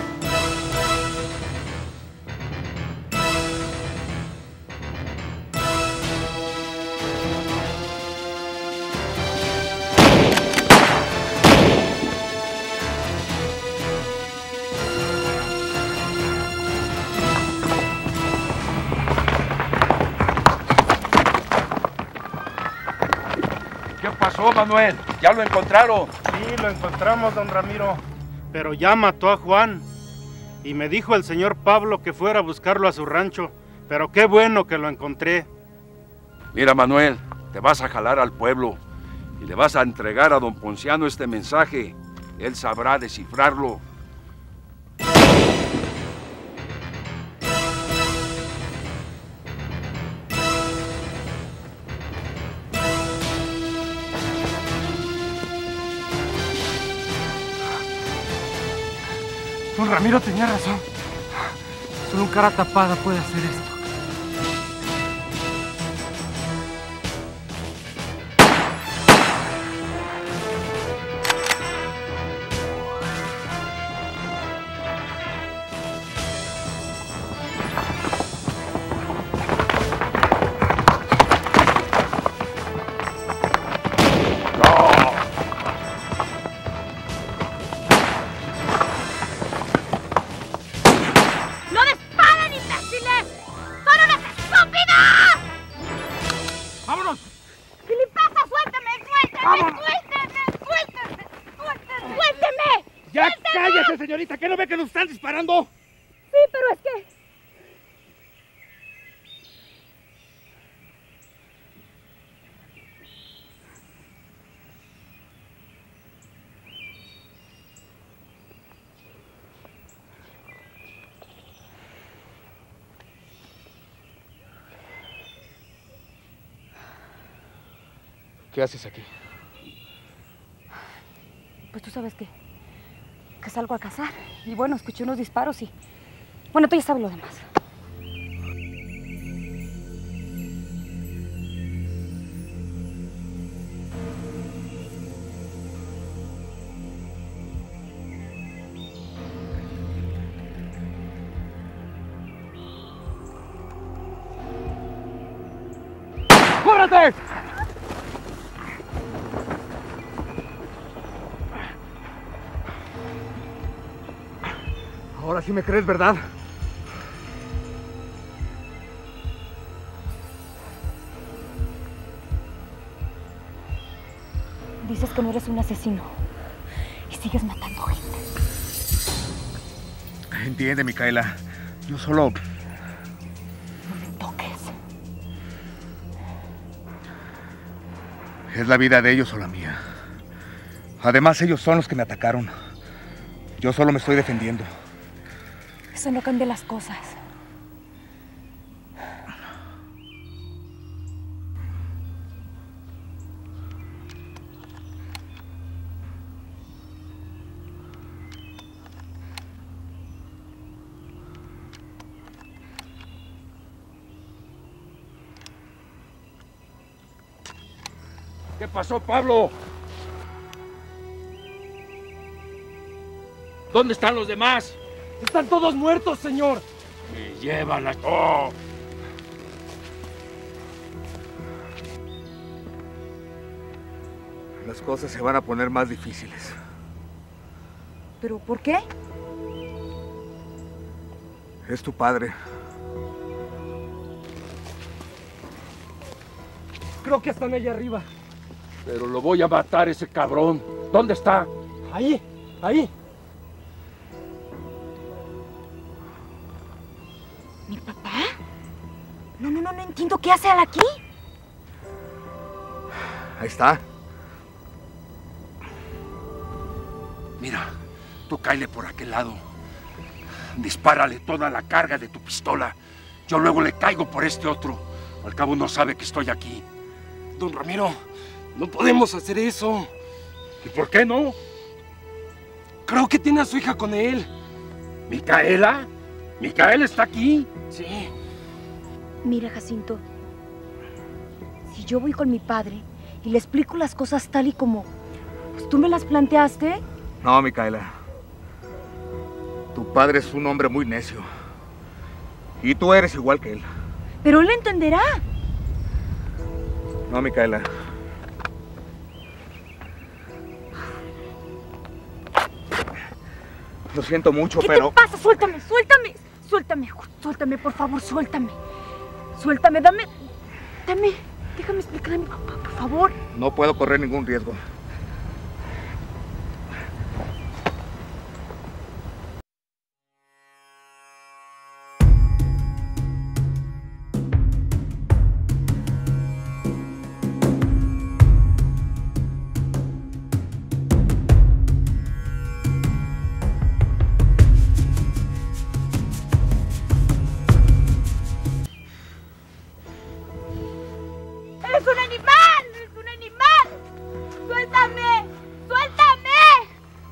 ¿Qué pasó, Manuel? ¿Ya lo encontraron? Sí, lo encontramos, don Ramiro. Pero ya mató a Juan. Y me dijo el señor Pablo que fuera a buscarlo a su rancho. Pero qué bueno que lo encontré. Mira, Manuel, te vas a jalar al pueblo y le vas a entregar a don Ponciano este mensaje. Él sabrá descifrarlo. Don Ramiro tenía razón. Solo un cara tapada puede hacer esto. señorita, ¿qué no ve que nos están disparando? Sí, pero es que... ¿Qué haces aquí? Pues tú sabes que, que salgo a cazar. Y bueno, escuché unos disparos y... Bueno, tú ya sabes lo demás. ¡Córrete! Ahora sí me crees, ¿verdad? Dices que no eres un asesino y sigues matando gente. Entiende, Micaela. Yo solo... No me toques. Es la vida de ellos o la mía. Además, ellos son los que me atacaron. Yo solo me estoy defendiendo. Eso no cambia las cosas. ¿Qué pasó, Pablo? ¿Dónde están los demás? ¡Están todos muertos, señor! Me llevan a... ¡Oh! Las cosas se van a poner más difíciles. ¿Pero por qué? Es tu padre. Creo que están allá arriba. Pero lo voy a matar, ese cabrón. ¿Dónde está? Ahí, ahí. ¿Mi papá? No, no, no, no entiendo. ¿Qué hace él aquí? Ahí está. Mira, tú cáele por aquel lado. Dispárale toda la carga de tu pistola. Yo luego le caigo por este otro. Al cabo no sabe que estoy aquí. Don Ramiro, no podemos hacer eso. ¿Y por qué no? Creo que tiene a su hija con él. ¿Micaela? ¿Micaela está aquí? Sí. Mira, Jacinto, si yo voy con mi padre y le explico las cosas tal y como pues, tú me las planteaste... No, Micaela. Tu padre es un hombre muy necio. Y tú eres igual que él. Pero él entenderá. No, Micaela. Lo siento mucho, ¿Qué pero... te pasa? Suéltame, suéltame. Suéltame, suéltame, por favor, suéltame. Suéltame, dame... Dame... Déjame explicarle a mi papá, por favor. No puedo correr ningún riesgo. ¡Es un animal! ¡Es un animal! ¡Suéltame! ¡Suéltame!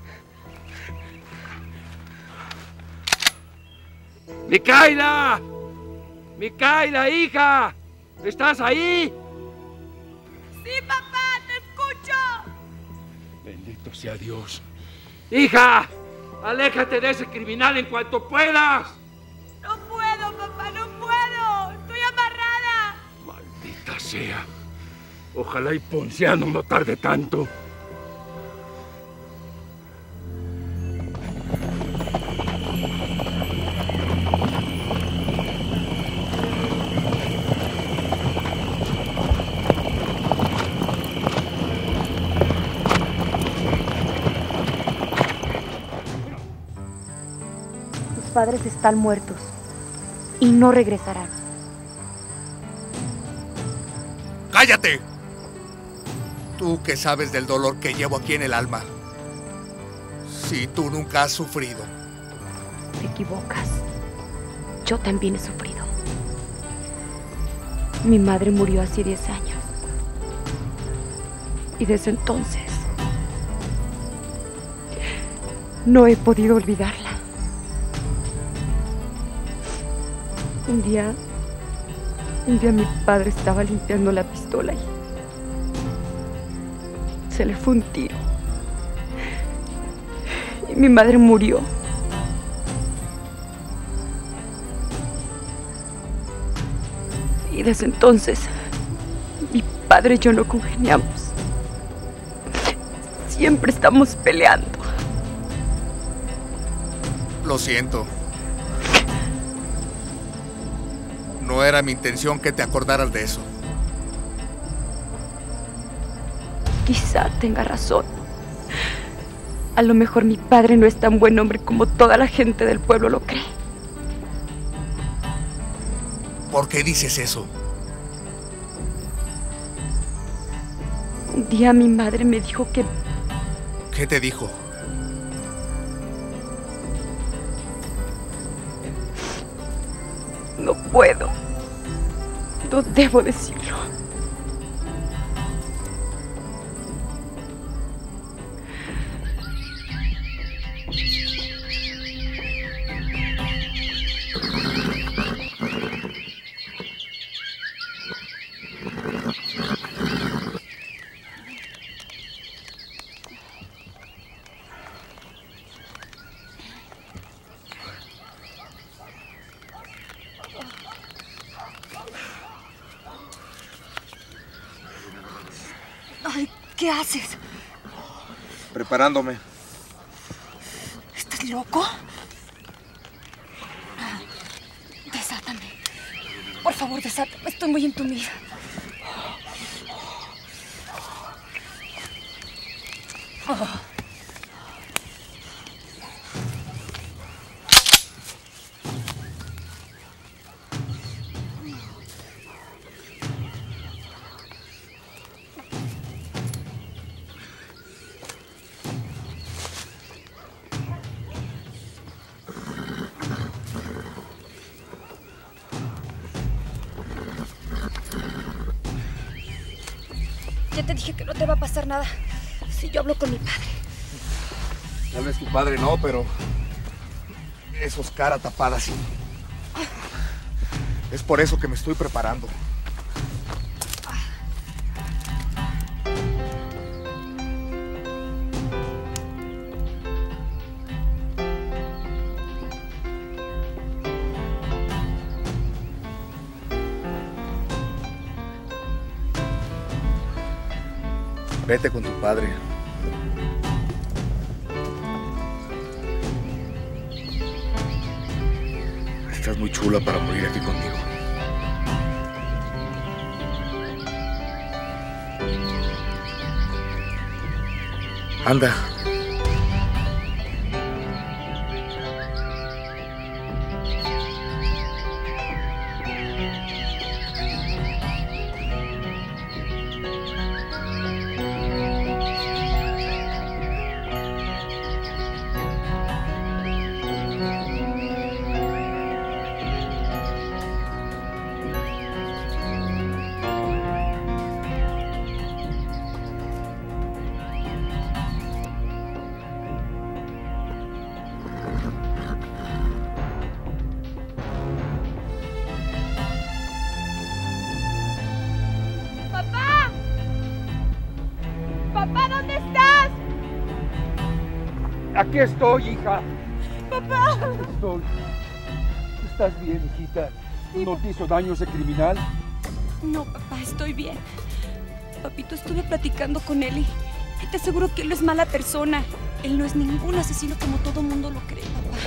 ¡Micaela! ¡Micaela, hija! ¿Estás ahí? ¡Sí, papá! ¡Te escucho! Bendito sea Dios. ¡Hija! ¡Aléjate de ese criminal en cuanto puedas! ¡No puedo, papá! ¡No puedo! ¡Estoy amarrada! Maldita sea. Ojalá y Ponciano no tarde tanto. padres están muertos y no regresarán. ¡Cállate! Tú que sabes del dolor que llevo aquí en el alma. Si tú nunca has sufrido. Te equivocas. Yo también he sufrido. Mi madre murió hace diez años. Y desde entonces no he podido olvidarla. Un día, un día mi padre estaba limpiando la pistola y se le fue un tiro. Y mi madre murió. Y desde entonces, mi padre y yo no congeniamos. Siempre estamos peleando. Lo siento. No era mi intención que te acordaras de eso. Quizá tenga razón. A lo mejor mi padre no es tan buen hombre como toda la gente del pueblo lo cree. ¿Por qué dices eso? Un día mi madre me dijo que... ¿Qué te dijo? No puedo. No debo decirlo. Ay, ¿qué haces? Preparándome. ¿Estás loco? Desátame. Por favor, desátame. Estoy muy entumida. Oh. Ya te dije que no te va a pasar nada si yo hablo con mi padre. Tal vez tu padre no, pero esos cara tapada sí. Es por eso que me estoy preparando. Vete con tu padre. Estás muy chula para morir aquí conmigo. Anda. Papá, ¿dónde estás? Aquí estoy, hija. Papá. Aquí estoy. ¿Estás bien, hijita? ¿No te hizo daño ese criminal? No, papá, estoy bien. Papito, estuve platicando con él y te aseguro que él no es mala persona. Él no es ningún asesino como todo mundo lo cree, papá.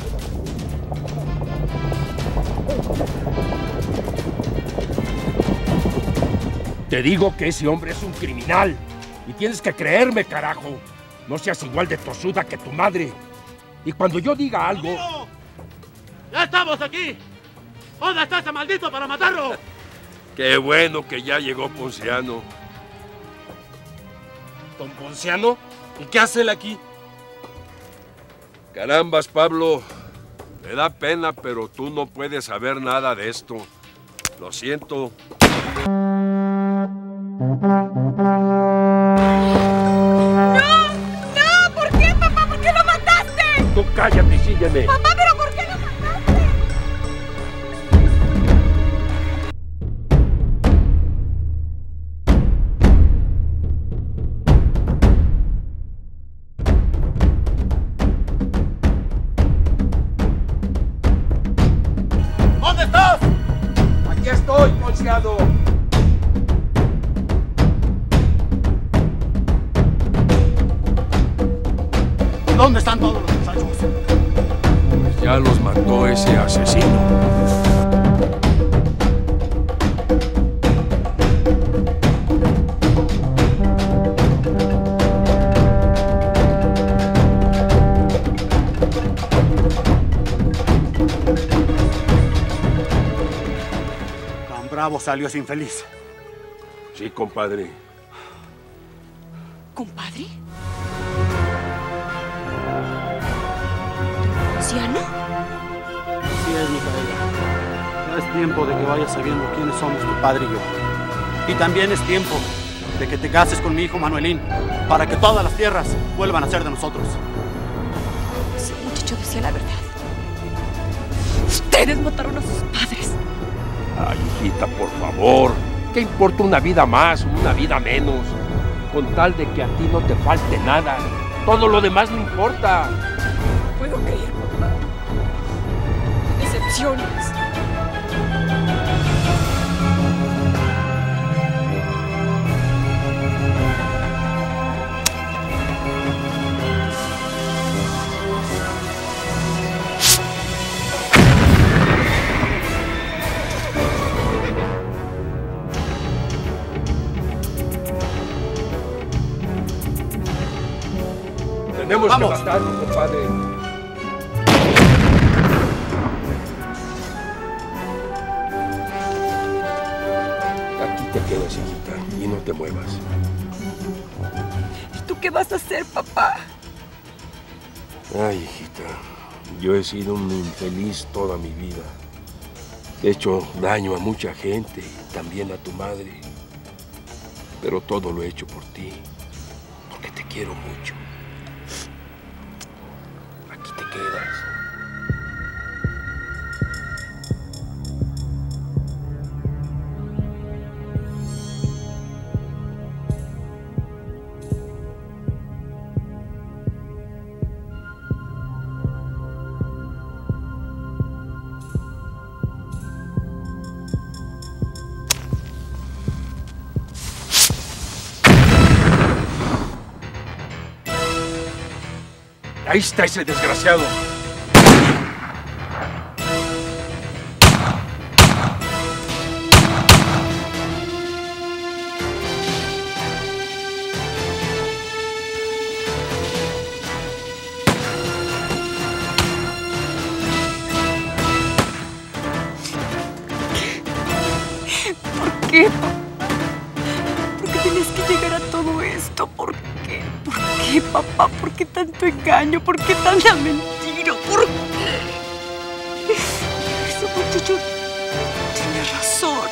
Te digo que ese hombre es un criminal. Y tienes que creerme, carajo. No seas igual de tosuda que tu madre. Y cuando yo diga algo... ¡Ya estamos aquí! ¿Dónde está ese maldito para matarlo? Qué bueno que ya llegó Ponciano. ¿Don Ponciano? ¿Y qué hace él aquí? Carambas, Pablo. Me da pena, pero tú no puedes saber nada de esto. Lo siento. ¡No! ¡No! ¿Por qué, papá? ¿Por qué lo mataste? Tú cállate y sígueme. Papá, ¿pero por qué lo mataste? ¿Dónde estás? Aquí estoy, Ponciano. ¿Dónde están todos los muchachos? Pues ya los mató ese asesino. Tan bravo salió ese infeliz. Sí, compadre. ¿Compadre? ¿Ponciano? Así es, Micaela. Ya es tiempo de que vayas sabiendo quiénes somos tu padre y yo. Y también es tiempo de que te cases con mi hijo Manuelín, para que todas las tierras vuelvan a ser de nosotros. Ese muchacho decía la verdad. Ustedes mataron a sus padres. Ay, hijita, por favor. ¿Qué importa una vida más o una vida menos? Con tal de que a ti no te falte nada. Todo lo demás no importa. Puedo creer, papá. Decepciones. Tenemos Vamos. que matarlo, compadre. Aquí te quedas, hijita, y no te muevas. ¿Y tú qué vas a hacer, papá? Ay, hijita, yo he sido un infeliz toda mi vida. He hecho daño a mucha gente, también a tu madre. Pero todo lo he hecho por ti, porque te quiero mucho. Aquí te quedas. Ahí está ese desgraciado. ¿Por qué, papá? ¿Por qué tienes que llegar a todo esto? ¿Por qué? ¿Por qué, papá? ¿Por qué tanto engaño? ¿Por qué tanta mentira? ¿Por qué? Ese muchacho tiene razón.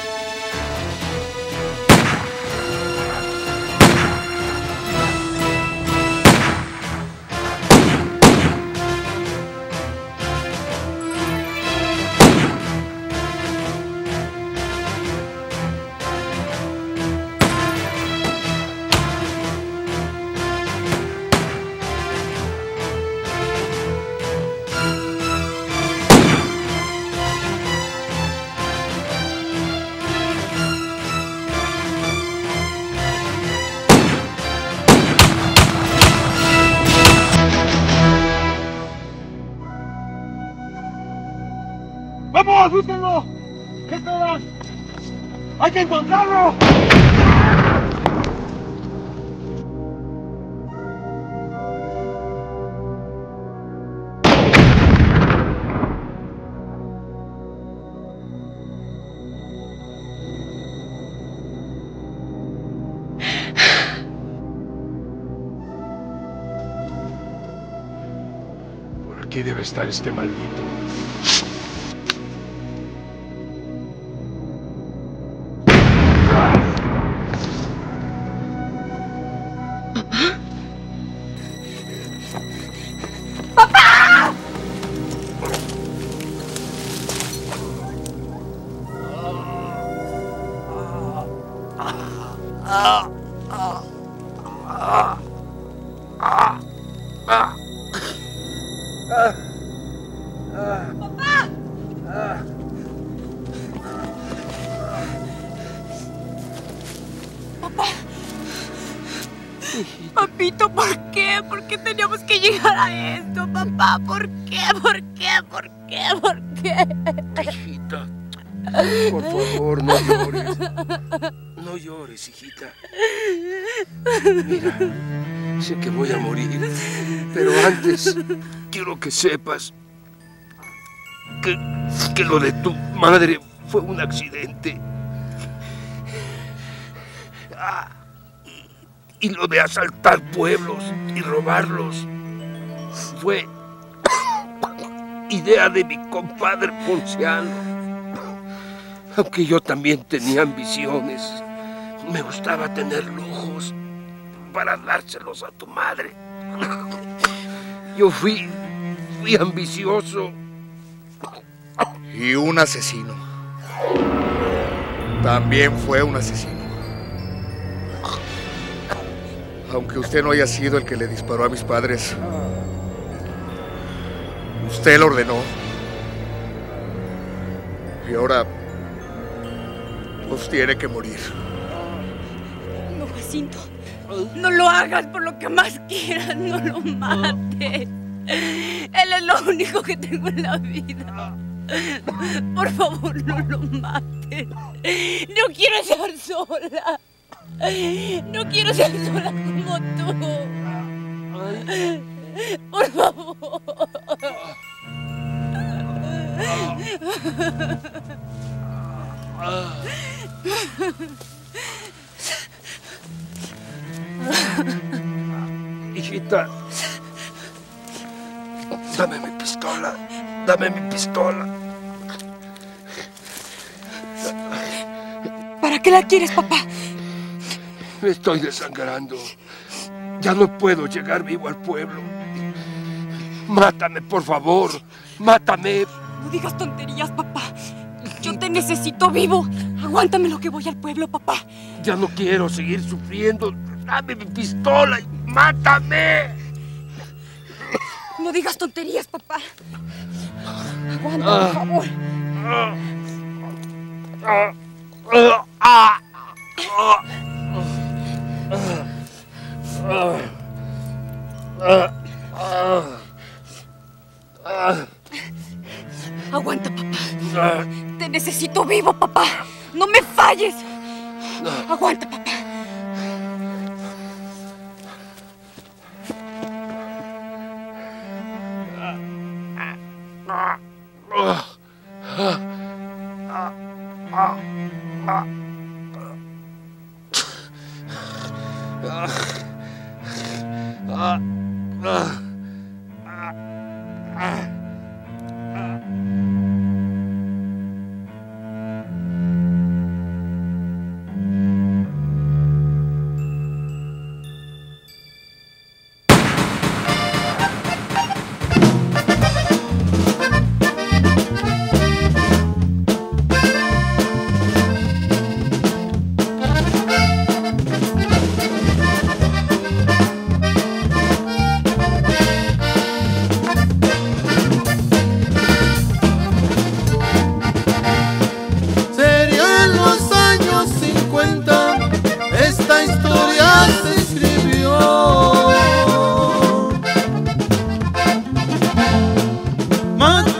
¡Vamos, búsquenlo! ¿Qué esperan? ¡Hay que encontrarlo! Aquí debe estar este maldito. Papito, ¿por qué? ¿Por qué teníamos que llegar a esto, papá? ¿Por qué? ¿Por qué? ¿Por qué? ¿Por qué? Hijita, por favor, no llores. No llores, hijita. Mira, sé que voy a morir, pero antes quiero que sepas que, que lo de tu madre fue un accidente. Ah, y, y lo de asaltar pueblos y robarlos fue idea de mi compadre Ponciano. Aunque yo también tenía ambiciones, me gustaba tener lujos para dárselos a tu madre. Yo fui, fui ambicioso. Y un asesino. También fue un asesino. Aunque usted no haya sido el que le disparó a mis padres, usted lo ordenó. Y ahora pues tiene que morir. No, Jacinto. No lo hagas por lo que más quieras. No lo mates. Él es lo único que tengo en la vida. Por favor, no lo mates. No quiero estar sola. No quiero ser sola como tú. Por favor. Hijita, dame mi pistola, dame mi pistola. ¿Para qué la quieres, papá? Me estoy desangrando. Ya no puedo llegar vivo al pueblo. Mátame, por favor. Mátame. No digas tonterías, papá. Yo te necesito vivo. Aguántame lo que voy al pueblo, papá. Ya no quiero seguir sufriendo. Dame mi pistola y mátame. No digas tonterías, papá. Aguanta, por favor. Ah, ah, ah, Aguanta, papá. Te necesito vivo, papá. No me falles. Aguanta, papá. Man